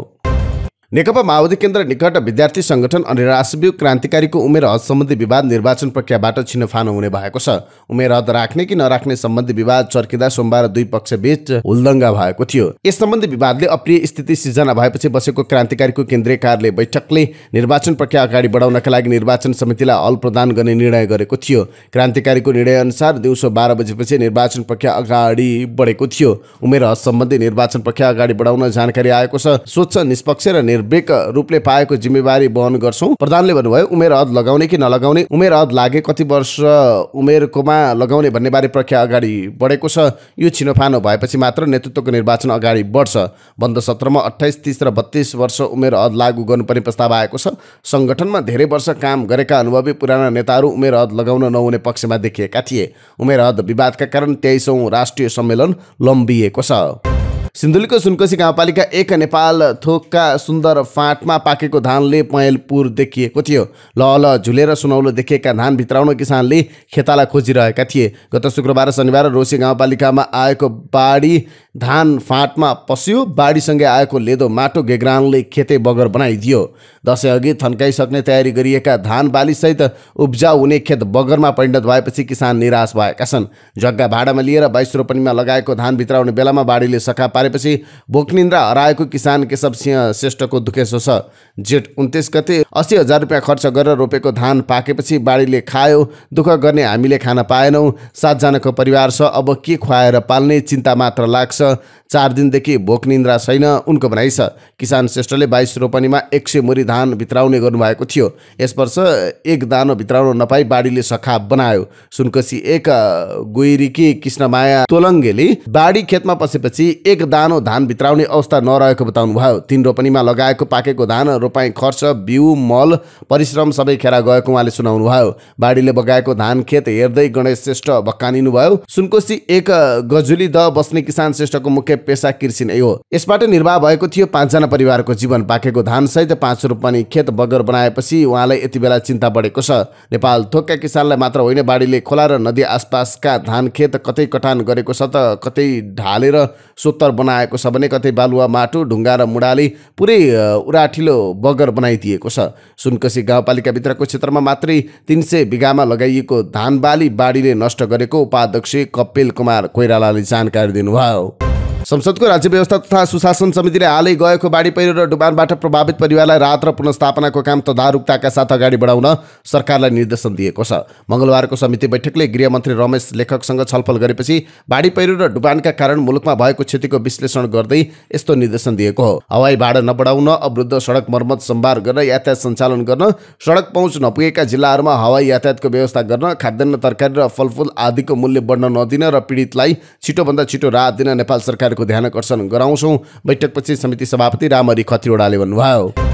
नेकपा माओवादी केन्द्र निकट विद्यार्थी संगठन अनि राष्ट्रव्यू क्रान्तिकारीको उमेर हद सम्बन्धी विवाद निर्वाचन प्रक्रियाबाट छिनोफानो हुने भएको छ। उमेर हद राख्ने कि नराख्ने सम्बन्धी विवाद चर्किँदा सोमबार दुई पक्षबीच हुलदङ्गा भएको थियो। यस सम्बन्धी विवादले अप्रिय स्थिति सिर्जना भएपछि बसेको क्रान्तिकारीको केन्द्रीय कार्यालय बैठकले निर्वाचन प्रक्रिया अगाडि बढाउनका लागि निर्वाचन समितिलाई हल प्रदान गर्ने निर्णय गरेको थियो। क्रान्तिकारीको निर्णय अनुसार दिउँसो 12 बजेपछि निर्वाचन प्रक्रिया अगाडि बढेको थियो। उमेर हद सम्बन्धी निर्वाचन प्रक्रिया अगाडि बढाउन जानकारी आएको छ। स्वच्छ निष्पक्ष र निर्भीक रूपले पाएको जिम्मेवारी वहन गर्छौं। प्रधानले भन्नुभयो, उमेर हद लगाउने कि नलगाउने, उमेर हद लागे कति वर्ष उमेरकोमा लगाउने भन्ने बारे प्रक्रिया अगाडि बढेको छ। यो छिनोफानो भएपछि मात्र नेतृत्वको निर्वाचन अगाडि बढ्छ। बन्द सत्रमा 28, 30 र 32 वर्ष उमेर हद लागू गर्नुपर्ने प्रस्ताव आएको छ। संगठनमा धेरै वर्ष काम गरेका अनुभवी पुराना नेताहरू उमेर हद लगाउन नहुने पक्षमा देखिएका थिए। उमेर हद विवादका कारण 23औं राष्ट्रिय सम्मेलन लम्बिएको छ। सिन्धुलीको सुनकोशी गाउँपालिका 1 नेपाल थोकका सुन्दर फाँटमा पाकेको धानले पहेँलपुर देखिएको थियो। लहल झुलेर सुनौलो देखिएका धान भित्राउन किसानले खेताला खोजिरहेका थिए। गत शुक्रबार शनिबार रोसी गाउँपालिकामा आएको बाढी धान फाँटमा पस्यो। बाढीसँगै आएको लेदो माटो गेग्रानले खेते बगर बनाइदियो। दशैं अघि थन्काइसक्ने तयारी गरिएका धान बालीसहित उब्जाउ हुने खेत बगरमा परिणत भएपछि किसान निराश भएका छन्। जग्गा भाडामा लिएर 22 रोपनीमा लगाएको धान भित्राउने बेलामा बाढीले सखा पारेपछि भोकनिन्द्रा हराएको किसान केशव सिंह श्रेष्ठको दुखेसो छ। जेठ 29 गते 80,000 रुपियाँ खर्च गरेर रोपेको धान पाकेपछि बाढीले खायो। दुःख गर्ने हामीले खान पाएनौँ। 7 जनाको परिवार छ, अब के खुवाएर पाल्ने चिन्ता मात्र लाग्छ। 4 दिनदेखि भोकनिन्द्रा छैन, उनको भनाइ छ। किसान श्रेष्ठले 22 रोपनीमा 100 मुरी धान भित्राउने गर्नुभएको थियो। यस वर्ष एक दानो भित्राउन नपाई बाढीले सखा बनायो। सुनकोशी 1 गुइरीकी कृष्णमाया तोलङ्गेले बाढी खेतमा पसेपछि एक दानो धान भित्राउने अवस्था नरहेको बताउनु भयो। 3 रोपनीमा लगाएको पाकेको धान रोपाई खर्च, बिउ, मल, परिश्रम सबै खेर गएको उहाँले सुनाउनु भयो। बाढीले बगाएको धान खेत हेर्दै गणेश श्रेष्ठ भक्कानिनु भयो। सुनकोशी 1 गजुली द बस्ने किसान श्रेष्ठको मुख्य पेसा कृषि नै हो। यसबाट निर्वाह भएको थियो 5 जना परिवारको जीवन। पाकेको धान सहित 5 रोपनी खेत बगर बनाएपछि उहाँलाई यति बेला चिन्ता बढेको छ। नेपाल थोकका किसानलाई मात्र होइन, बाढीले खोला र नदी आसपासका धान खेत कतै कटान गरेको छ त कतै ढालेर सोत्तर बनाएको छ भने कतै बालुवा माटो, ढुङ्गा र मुडाले पुरै उराठिलो बगर बनाइदिएको छ। सुनकोशी गाउँपालिकाभित्रको क्षेत्रमा मात्रै 300 बिघामा लगाइएको धान बाली बाढीले नष्ट गरेको उपाध्यक्ष कपिल कुमार कोइरालाले जानकारी दिनुभयो। संसदको राज्य व्यवस्था तथा सुशासन समितिले हालै गएको बाढी पहिरो र डुबानबाट प्रभावित परिवारलाई राहत र पुनर्स्थापनाको काम तदारुकताका साथ अगाडि बढाउन सरकारलाई निर्देशन दिएको छ। मङ्गलबारको समिति बैठकले गृहमन्त्री रमेश लेखकसँग छलफल गरेपछि बाढी पहिरो र डुबानका कारण मुलुकमा भएको क्षतिको विश्लेषण गर्दै यस्तो निर्देशन दिएको हो। हवाई भाडा नबढाउन, अवरुद्ध सडक मर्मत सम्भार गर्न, यातायात सञ्चालन गर्न, सडक पहुँच नपुगेका जिल्लाहरूमा हवाई यातायातको व्यवस्था गर्न, खाद्यान्न, तरकारी र फलफुल आदिको मूल्य बढ्न नदिन र पीडितलाई छिटोभन्दा छिटो राहत दिन नेपाल सरकार ध्यानकर्षण गराउँछौं। बैठकपछि समिति सभापति रामहरि खतिवड़ाले भन्नुभयो।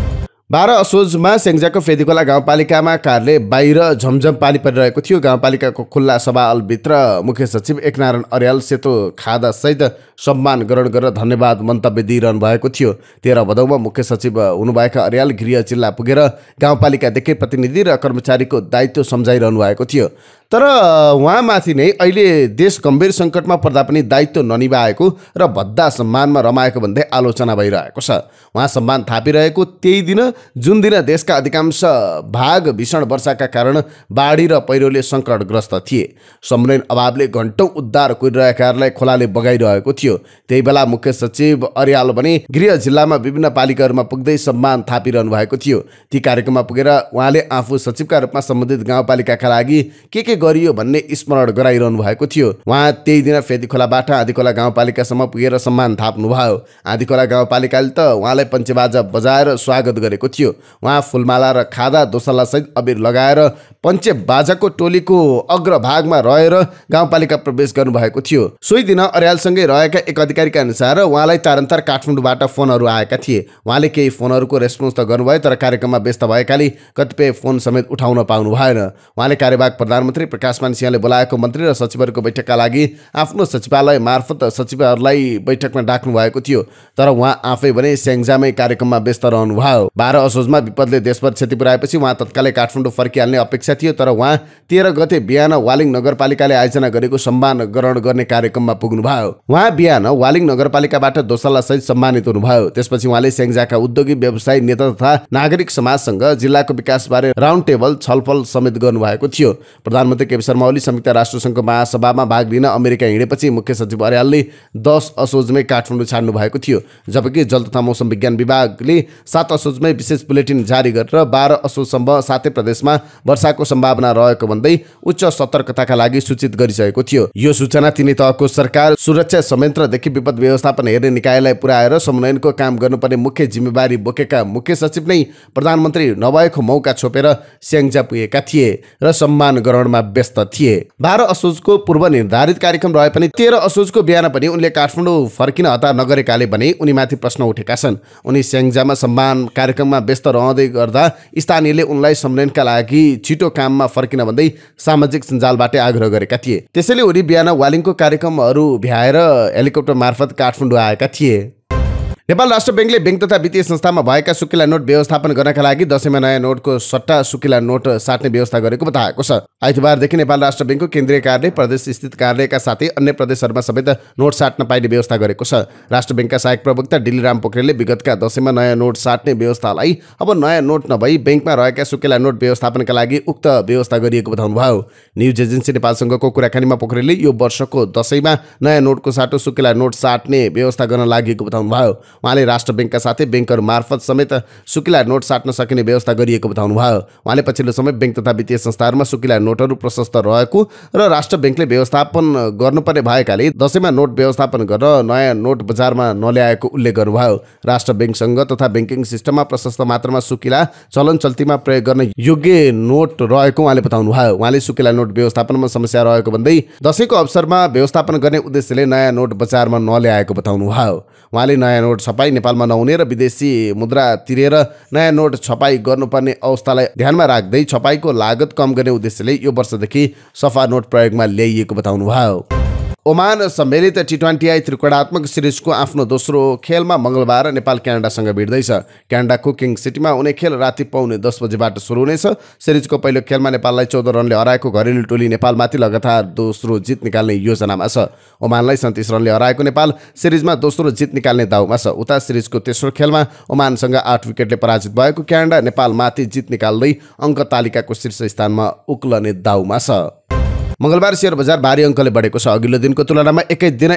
12 असोजमा स्याङ्जाको फेदीखोला गाउँपालिकामा कार्यालय बाहिर झमझम पानी परिरहेको थियो। गाउँपालिकाको खुल्ला सभा हलभित्र मुख्य सचिव एकनारायण अर्याल सेतो खादासहित सम्मान ग्रहण गरेर धन्यवाद मन्तव्य दिइरहनु भएको थियो। 13 भदौमा मुख्य सचिव हुनुभएका अर्याल गृह जिल्ला पुगेर गाउँपालिकादेखि प्रतिनिधि र कर्मचारीको दायित्व सम्झाइरहनु भएको थियो। तर उहाँमाथि नै अहिले देश गम्भीर सङ्कटमा पर्दा पनि दायित्व ननिभाएको र भद्दा सम्मानमा रमाएको भन्दै आलोचना भइरहेको छ। उहाँ सम्मान थापिरहेको त्यही दिन जुन दिन देशका अधिकांश भाग भीषण वर्षाका कारण बाढी र पहिरोले सङ्कटग्रस्त थिए। संलयन अभावले घण्टौँ उद्धार गरिरहेकाहरूलाई खोलाले बगाइरहेको थियो। त्यही बेला मुख्य सचिव अर्याल पनि गृह जिल्लामा विभिन्न पालिकाहरूमा पुग्दै सम्मान थापिरहनु भएको थियो। ती कार्यक्रममा पुगेर उहाँले आफू सचिवका रूपमा सम्बन्धित गाउँपालिकाका लागि के गरियो भन्ने स्मरण गराइरहनु भएको थियो। उहाँ त्यही दिन फेदीखोलाबाट आँधीखोला गाउँपालिकासम्म पुगेर सम्मान थाप्नुभयो। आँधीखोला गाउँपालिकाले त उहाँलाई पञ्चेबाजा बजाएर स्वागत गरेको थियो। उहाँ फुलमाला र खादा दोसल्लासहित अबिर लगाएर पञ्चेबाजाको टोलीको अग्रभागमा रहेर गाउँपालिका प्रवेश गर्नुभएको थियो। सोही दिन अर्यालसँगै रहेका एक अधिकारीका अनुसार उहाँलाई तारन्तार काठमाडौँबाट फोनहरू आएका थिए। उहाँले केही फोनहरूको रेस्पोन्स त गर्नुभयो, तर कार्यक्रममा व्यस्त भएकाले कतिपय फोन समेत उठाउन पाउनु भएन। उहाँले कार्यवाहक प्रधानमन्त्री प्रकाशमान सिंहले बोलाएको मन्त्री र सचिवहरूको बैठकका लागि आफ्नो सचिवालय मार्फत सचिवहरूलाई बैठकमा डाक्नु भएको थियो। तर उहाँ आफै भने स्याङ्जामै कार्यक्रममा व्यस्त रहनुभयो। 12 असोजमा विपदले देशभर क्षति पुर्याएपछि उहाँ तत्कालै काठमाडौँ फर्किहाल्ने अपेक्षा थियो। तर उहाँ 13 गते बिहान वालिङ नगरपालिकाले आयोजना गरेको सम्मान ग्रहण गर्ने कार्यक्रममा पुग्नुभयो। उहाँ बिहान वालिङ नगरपालिकाबाट दोसल्लासहित सम्मानित हुनुभयो। त्यसपछि उहाँले स्याङ्जाका उद्योगी व्यवसायी नेता तथा नागरिक समाजसँग जिल्लाको विकासबारे राउन्ड टेबल छलफल समेत गर्नुभएको थियो। प्रधानमन्त्री केपी शर्मा ओली संयुक्त राष्ट्रसङ्घको महासभामा भाग लिन अमेरिका हिँडेपछि मुख्य सचिव अर्यालले 10 असोजमै काठमाडौँ छाड्नु भएको थियो। जबकि जल तथा मौसम विज्ञान विभागले 7 असोजमै विशेष बुलेटिन जारी गरेर 12 असोजसम्म 7 प्रदेशमा वर्षाको सम्भावना रहेको भन्दै उच्च सतर्कताका लागि सूचित गरिसकेको थियो। यो सूचना तिनै तहको सरकार, सुरक्षा संयन्त्रदेखि विपद व्यवस्थापन हेर्ने निकायलाई पुर्याएर समन्वयनको काम गर्नुपर्ने मुख्य जिम्मेवारी बोकेका मुख्य सचिव नै प्रधानमन्त्री नभएको मौका छोपेर स्याङ्जा पुगेका थिए र सम्मान ग्रहणमा व्यस्त थिए। 12 असोजको पूर्व निर्धारित कार्यक्रम रहे पनि 13 असोजको बिहान पनि उनले काठमाडौँ फर्किन हतार नगरेकाले भने उनीमाथि प्रश्न उठेका छन्। उनी स्याङ्जामा सम्मान कार्यक्रममा व्यस्त रहँदै गर्दा स्थानीयले उनलाई सम्मेलनका लागि छिटो काममा फर्किन भन्दै सामाजिक सञ्जालबाट आग्रह गरेका थिए। त्यसैले उनी बिहान वालिङको कार्यक्रमहरू भ्याएर हेलिकप्टर मार्फत काठमाडौँ आएका थिए। नेपाल राष्ट्र ब्याङ्कले ब्याङ्क तथा वित्तीय संस्थामा भएका सुकिला नोट व्यवस्थापन गर्नका लागि दशैंमा नयाँ नोटको सट्टा सुकिला नोट साट्ने व्यवस्था गरेको बताएको छ। आइतबारदेखि नेपाल राष्ट्र ब्याङ्कको केन्द्रीय कार्यालय, प्रदेश स्थित कार्यालयका साथै अन्य प्रदेशहरूमा समेत नोट साट्न पाइने व्यवस्था गरेको छ। राष्ट्र ब्याङ्कका सहायक प्रवक्ता डिलिराम पोखरेलले विगतका दशैंमा नयाँ नोट साट्ने व्यवस्थालाई अब नयाँ नोट नभई ब्याङ्कमा रहेका सुकिला नोट व्यवस्थापनका लागि उक्त व्यवस्था गरिएको बताउनुभयो। न्युज एजेन्सी नेपालसँगको कुराकानीमा पोखरेलले यो वर्षको दशैंमा नयाँ नोटको साटो सुकिला नोट साट्ने व्यवस्था गर्न लागेको बताउनुभयो। उहाँले राष्ट्र ब्याङ्कका साथै ब्याङ्कहरू मार्फत समेत सुकिला नोट साट्न सकिने व्यवस्था गरिएको बताउनुभयो। उहाँले पछिल्लो समय ब्याङ्क तथा वित्तीय संस्थाहरूमा सुकिला नोटहरू प्रशस्त रहेको र राष्ट्र ब्याङ्कले व्यवस्थापन गर्नुपर्ने भएकाले दशैंमा नोट व्यवस्थापन गरेर नयाँ नोट बजारमा नल्याएको उल्लेख गर्नुभयो। राष्ट्र ब्याङ्कसँग तथा ब्याङ्किङ सिस्टममा प्रशस्त मात्रामा सुकिला चलन चल्तीमा प्रयोग गर्न योग्य नोट रहेको उहाँले बताउनुभयो। उहाँले सुकिला नोट व्यवस्थापनमा समस्या रहेको भन्दै दशैंको अवसरमा व्यवस्थापन गर्ने उद्देश्यले नयाँ नोट बजारमा नल्याएको बताउनुभयो। उहाँले नयाँ नोट छपाई नेपालमा नहुने र विदेशी मुद्रा तिरेर नयाँ नोट छपाई गर्नुपर्ने अवस्थालाई ध्यानमा राख्दै छपाईको लागत कम गर्ने उद्देश्यले यो वर्षदेखि सफा नोट प्रयोगमा ल्याइएको बताउनुभयो। ओमान सम्मिलित T20I त्रिकोणात्मक सिरिजको आफ्नो दोस्रो खेलमा मंगलबार नेपाल क्यानाडासँग भिड्दैछ। क्यानाडाको किङ सिटीमा हुने खेल राति 9:15 बजेबाट सुरु हुनेछ। सिरिजको पहिलो खेलमा नेपाललाई 14 रनले हराएको घरेलु टोली नेपालमाथि लगातार दोस्रो जित निकाल्ने योजनामा छ। ओमानलाई 37 रनले हराएको नेपाल सिरिजमा दोस्रो जित निकाल्ने दाउमा छ। उता सिरिजको तेस्रो खेलमा ओमानसँग 8 विकेटले पराजित भएको क्यानाडा नेपालमाथि जित निकाल्दै अङ्क तालिकाको शीर्ष स्थानमा उक्लने दाउमा छ। मंगलबार शेयर बजार भारी अङ्कले बढेको छ। अघिल्लो दिनको तुलनामा एकै दिन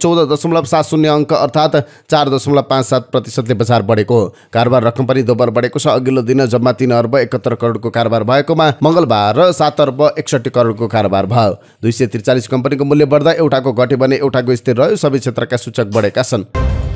114.70 अङ्क अर्थात् 4.57% बजार बढेको हो। कारोबार रकम पनि दोब्बर बढेको छ। अघिल्लो दिन जम्मा 3 अर्ब 71 करोडको कारोबार भएकोमा मंगलबार 7 अर्ब 61 करोडको कारोबार भयो। 243 कम्पनीको मूल्य बढ्दा एउटाको घटे भने एउटाको स्थिर रह्यो। सबै क्षेत्रका सूचक बढेका छन्।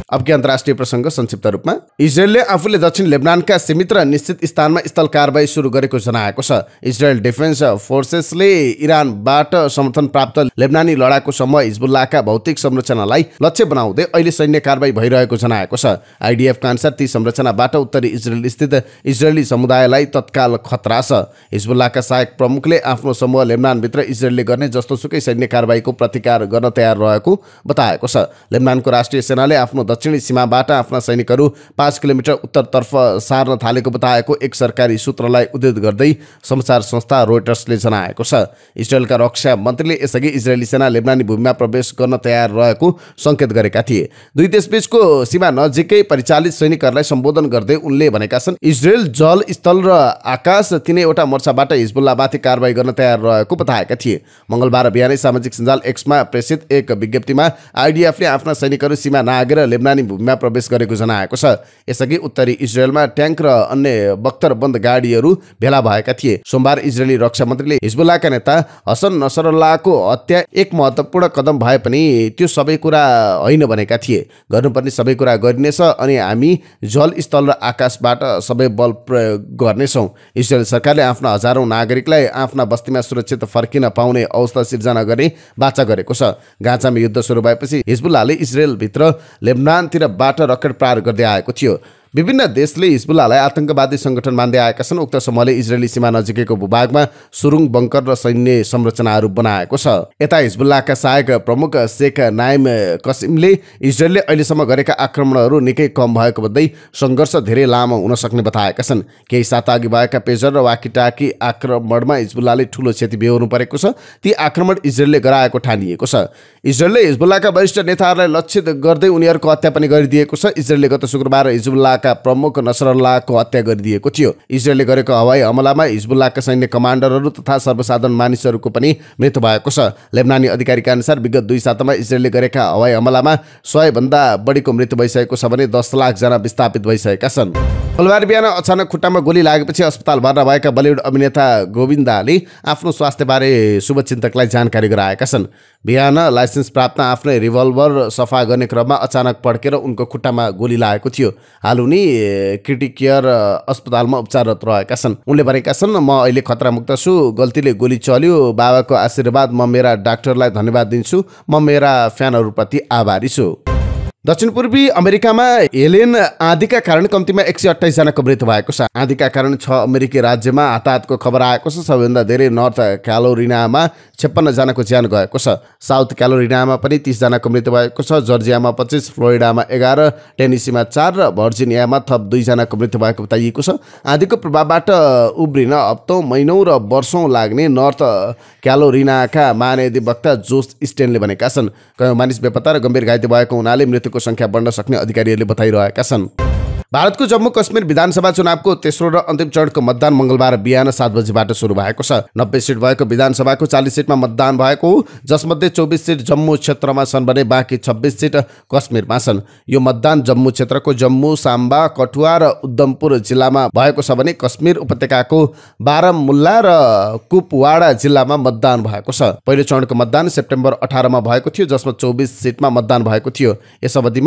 अब के अन्तर्राष्ट्रिय प्रसङ्ग संक्षिप्त रूपमा इजरायलले आफूले दक्षिण लेबनानका सीमित र निश्चित स्थानमा स्थल कारबाही सुरु गरेको जनाएको छ। इजरायल डिफेन्स फोर्सेसले इरानबाट समर्थन प्राप्त लेबनानी लडाकु समूह हिजबुल्लाहका भौतिक संरचनालाई लक्ष्य बनाउँदै अहिले सैन्य कारबाही भइरहेको जनाएको छ। आइडिएफका अनुसार ती संरचनाबाट उत्तरी इजरायल स्थित इजरायली समुदायलाई तत्काल खतरा छ। हिजबुल्लाहका सहायक प्रमुखले आफ्नो समूह लेबनानभित्र इजरायलले गर्ने जस्तोसुकै सैन्य कारबाहीको प्रतिकार गर्न तयार रहेको बताएको छ। लेबनानको राष्ट्रिय सेनाले आफ्नो दक्षिणी सीमाबाट आफ्ना सैनिकहरू 5 किलोमिटर उत्तरतर्फ सार्न थालेको बताएको एक सरकारी सूत्रलाई उद्धृत गर्दै समाचार संस्था रोयटर्सले जनाएको छ। इजरायलका रक्षा मन्त्रीले यसअघि इजरायली सेना लेबनानी भूमिमा प्रवेश गर्न तयार रहेको सङ्केत गरेका थिए। दुई देशबीचको सीमा नजिकै परिचालित सैनिकहरूलाई सम्बोधन गर्दै उनले भनेका छन्, इजरायल जल, स्थल र आकाश तिनैवटा मोर्चाबाट हिजबुल्लाहमाथि कारबाही गर्न तयार रहेको बताएका थिए। मङ्गलबार बिहानै सामाजिक सञ्जाल एक्समा प्रेसित एक विज्ञप्तिमा आइडिएफले आफ्ना सैनिकहरू सीमा नआगेर लेबनानी भूमिमा प्रवेश गरेको जनाएको छ। यसअघि उत्तरी इजरायलमा ट्याङ्क र अन्य बख्तरबन्द गाडीहरू भेला भएका थिए। सोमबार इजरायली रक्षा मन्त्रीले हिजबुल्लाहका नेता हसन नसरल्लाहको हत्या एक महत्त्वपूर्ण कदम भए पनि त्यो सबै कुरा होइन भनेका थिए। गर्नुपर्ने सबै कुरा गरिनेछ अनि हामी जल, स्थल र आकाशबाट सबै बल प्रयोग गर्नेछौँ। इजरायल सरकारले आफ्ना हजारौँ नागरिकलाई आफ्ना बस्तीमा सुरक्षित फर्किन पाउने अवस्था सिर्जना गर्ने वाचा गरेको छ। गाजामा युद्ध सुरु भएपछि हिजबुल्लाहले इजरायलभित्र लेबनानतिरबाट रकेट प्रहार गर्दै आएको थियो। विभिन्न देशले हिजबुल्लाहलाई आतंकवादी संगठन मान्दै आएका छन्। उक्त समूहले इजरायली सीमा नजिकैको भूभागमा सुरुङ, बङ्कर र सैन्य संरचनाहरू बनाएको छ। यता हिजबुल्लाहका सहायक प्रमुख शेख नाइम कसिमले इजरायलले अहिलेसम्म गरेका आक्रमणहरू निकै कम भएको भन्दै सङ्घर्ष धेरै लामो हुन सक्ने बताएका छन्। केही साता अघि भएका पेजर र वाकिटाकी आक्रमणमा हिजबुल्लाहले ठूलो क्षति बेहोर्नु परेको छ। ती आक्रमण इजरायलले गराएको ठानिएको छ। इजरायलले हिजबुल्लाहका वरिष्ठ नेताहरूलाई लक्षित गर्दै उनीहरूको हत्या पनि गरिदिएको छ। इजरायलले गत शुक्रबार हिजबुल्लाह प्रमुख नसरल्लाहको हत्या गरिदिएको थियो। इजरायलले गरेको हवाई हमलामा हिजबुल्लाहका सैन्य कमान्डरहरू तथा सर्वसाधारण मानिसहरूको पनि मृत्यु भएको छ। लेबनानी अधिकारीका अनुसार विगत 2 सातामा इजरायलले गरेका हवाई हमलामा 100 भन्दा बढीको मृत्यु भइसकेको छ भने 10 लाख जना विस्थापित भइसकेका छन्। मंगलबार बिहान अचानक खुट्टामा गोली लागेपछि अस्पताल भर्ना भएका बलिउड अभिनेता गोविन्दाले आफ्नो स्वास्थ्यबारे शुभचिन्तकलाई जानकारी गराएका छन्। बिहान लाइसेन्स प्राप्त आफ्नै रिभल्भर सफा गर्ने क्रममा अचानक पड्केर उनको खुट्टामा गोली लागेको थियो। हाल उनी क्रिटिक केयर अस्पतालमा उपचाररत रहेका छन्। उनले भनेका छन्, म अहिले खतरामुक्त छु। गल्तीले गोली चल्यो। बाबाको आशीर्वाद। म मेरा डाक्टरलाई धन्यवाद दिन्छु। म मेरा फ्यानहरूप्रति आभारी छु। दक्षिण पूर्वी अमेरिकामा हेलेन आँधीका कारण कम्तीमा 128 जनाको मृत्यु भएको छ। आँधीका कारण 6 अमेरिकी राज्यमा हताहतको खबर आएको छ। सबैभन्दा धेरै नर्थ क्यारोलिनामा 56 जनाको ज्यान गएको छ। साउथ क्यारोलिनामा पनि 30 जनाको मृत्यु भएको छ। जर्जियामा 25, फ्लोरिडामा 11, टेनेसीमा 4 र भर्जिनियामा थप 2 जनाको मृत्यु भएको बताइएको छ। आँधीको प्रभावबाट उब्रिन हप्तौं, महिनौं र वर्षौं लाग्ने नर्थ क्यारोलिनाका महाधिवक्ता जोस स्टेनले भनेका छन्। कयौं मानिस बेपत्ता र गम्भीर घाइते भएको हुनाले मृत्यु को संख्या बढ्न सक्ने अधिकारीहरूले बताइरहेका छन्। भारतको जम्मू कश्मीर विधानसभा चुनावको तेस्रो र अन्तिम चरणको मतदान मंगलबार बिहान 7 बजेबाट सुरु भएको छ। 90 सिट भएको विधानसभाको 40 सिटमा मतदान भएको हो, जसमध्ये 24 सिट जम्मू क्षेत्रमा छन् भने बाँकी 26 सिट कश्मीरमा छन्। यो मतदान जम्मू क्षेत्रको जम्मू, साम्बा, कठुआ र उधमपुर जिल्लामा भएको छ भने कश्मीर उपत्यकाको बारामुल्ला र कुपवाडा जिल्लामा मतदान भएको छ। पहिलो चरणको मतदान सेप्टेम्बर 18 मा भएको थियो, जसमा 24 सिटमा मतदान भएको थियो। यस अवधिमा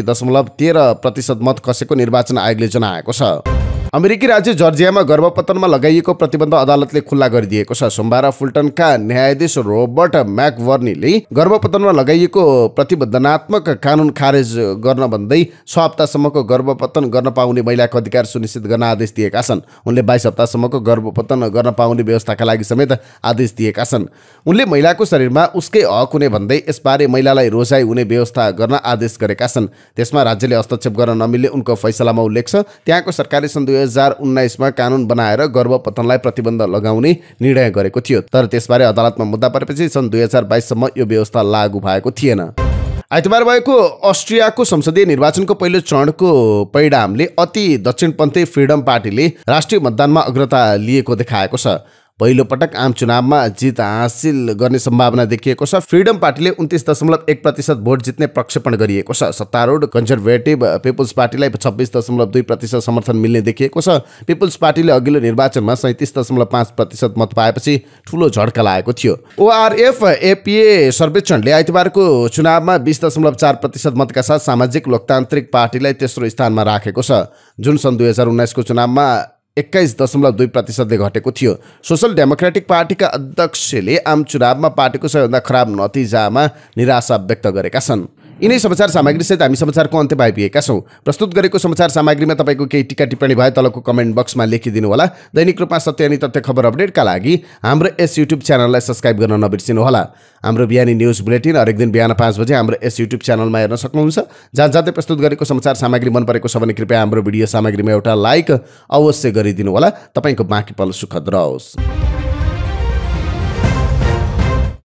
61.13% मत खसेको निर्वाचन आयोगले जनाएको छ। अमेरिकी राज्य जर्जियामा गर्भपतनमा लगाइएको प्रतिबन्ध अदालतले खुल्ला गरिदिएको छ। सोमबार फुल्टनका न्यायाधीश रोबर्ट म्याकवर्नीले गर्भपतनमा लगाइएको प्रतिबन्धनात्मक कानुन खारेज गर्न भन्दै 6 हप्तासम्मको गर्भपतन गर्न पाउने महिलाको अधिकार सुनिश्चित गर्न आदेश दिएका छन्। उनले 22 हप्तासम्मको गर्भपतन गर्न पाउने व्यवस्थाका लागि समेत आदेश दिएका छन्। उनले महिलाको शरीरमा उसकै हक हुने भन्दै यसबारे महिलालाई रोजाइ हुने व्यवस्था गर्न आदेश गरेका छन्। त्यसमा राज्यले हस्तक्षेप गर्न नमिल्ने उनको फैसलामा उल्लेख छ। त्यहाँको सरकारले सन् 2019 मा कानुन बनाएर गर्भपतनलाई प्रतिबन्ध लगाउने निर्णय गरेको थियो, तर त्यसबारे अदालतमा मुद्दा परेपछि सन् 2022 सम्म यो व्यवस्था लागू भएको थिएन। आइतबार भएको अस्ट्रियाको संसदीय निर्वाचनको पहिलो चरणको परिणामले अति दक्षिणपन्थी फ्रिडम पार्टीले राष्ट्रिय मतदानमा अग्रता लिएको देखाएको छ। पहिलो पटक आम चुनावमा जित हासिल गर्ने सम्भावना देखिएको छ। फ्रिडम पार्टीले 29.1% भोट जित्ने प्रक्षेपण गरिएको छ। सत्तारूढ कन्जर्भेटिभ पिपुल्स पार्टीलाई 26.2% समर्थन मिल्ने देखिएको छ। पिपुल्स पार्टीले अघिल्लो निर्वाचनमा 37.5% मत पाएपछि ठूलो झड्का लागेको थियो। ओआरएफ एपीए सर्वेक्षणले आइतबारको चुनावमा 20.4% मतका साथ सामाजिक लोकतान्त्रिक पार्टीलाई तेस्रो स्थानमा राखेको छ, जुन सन् 2019 को चुनावमा 21.2%ले घटेको थियो। सोसल डेमोक्रेटिक पार्टीका अध्यक्षले आम चुनावमा पार्टीको सबैभन्दा खराब नतिजामा निराशा व्यक्त गरेका छन्। यिनै समाचार सामग्रीसहित हामी समाचारको अन्त्यमा आइपुगेका छौँ। प्रस्तुत गरेको समाचार सामग्रीमा तपाईँको केही टिका टिप्पणी भए तलको कमेन्ट बक्समा लेखिदिनु होला। दैनिक रूपमा सत्य अनि तथ्य खबर अपडेटका लागि हाम्रो यस युट्युब च्यानललाई सब्स्क्राइब गर्न नबिर्सिनुहोला। हाम्रो बिहानी न्युज बुलेटिन हरेक दिन बिहान 5 बजे हाम्रो यस युट्युब च्यानलमा हेर्न सक्नुहुन्छ। जाँदै प्रस्तुत गरेको समाचार सामग्री मन परेको छ भने कृपया हाम्रो भिडियो सामग्रीमा एउटा लाइक अवश्य गरिदिनु होला। तपाईँको बाँकी पल सुखद रहोस्।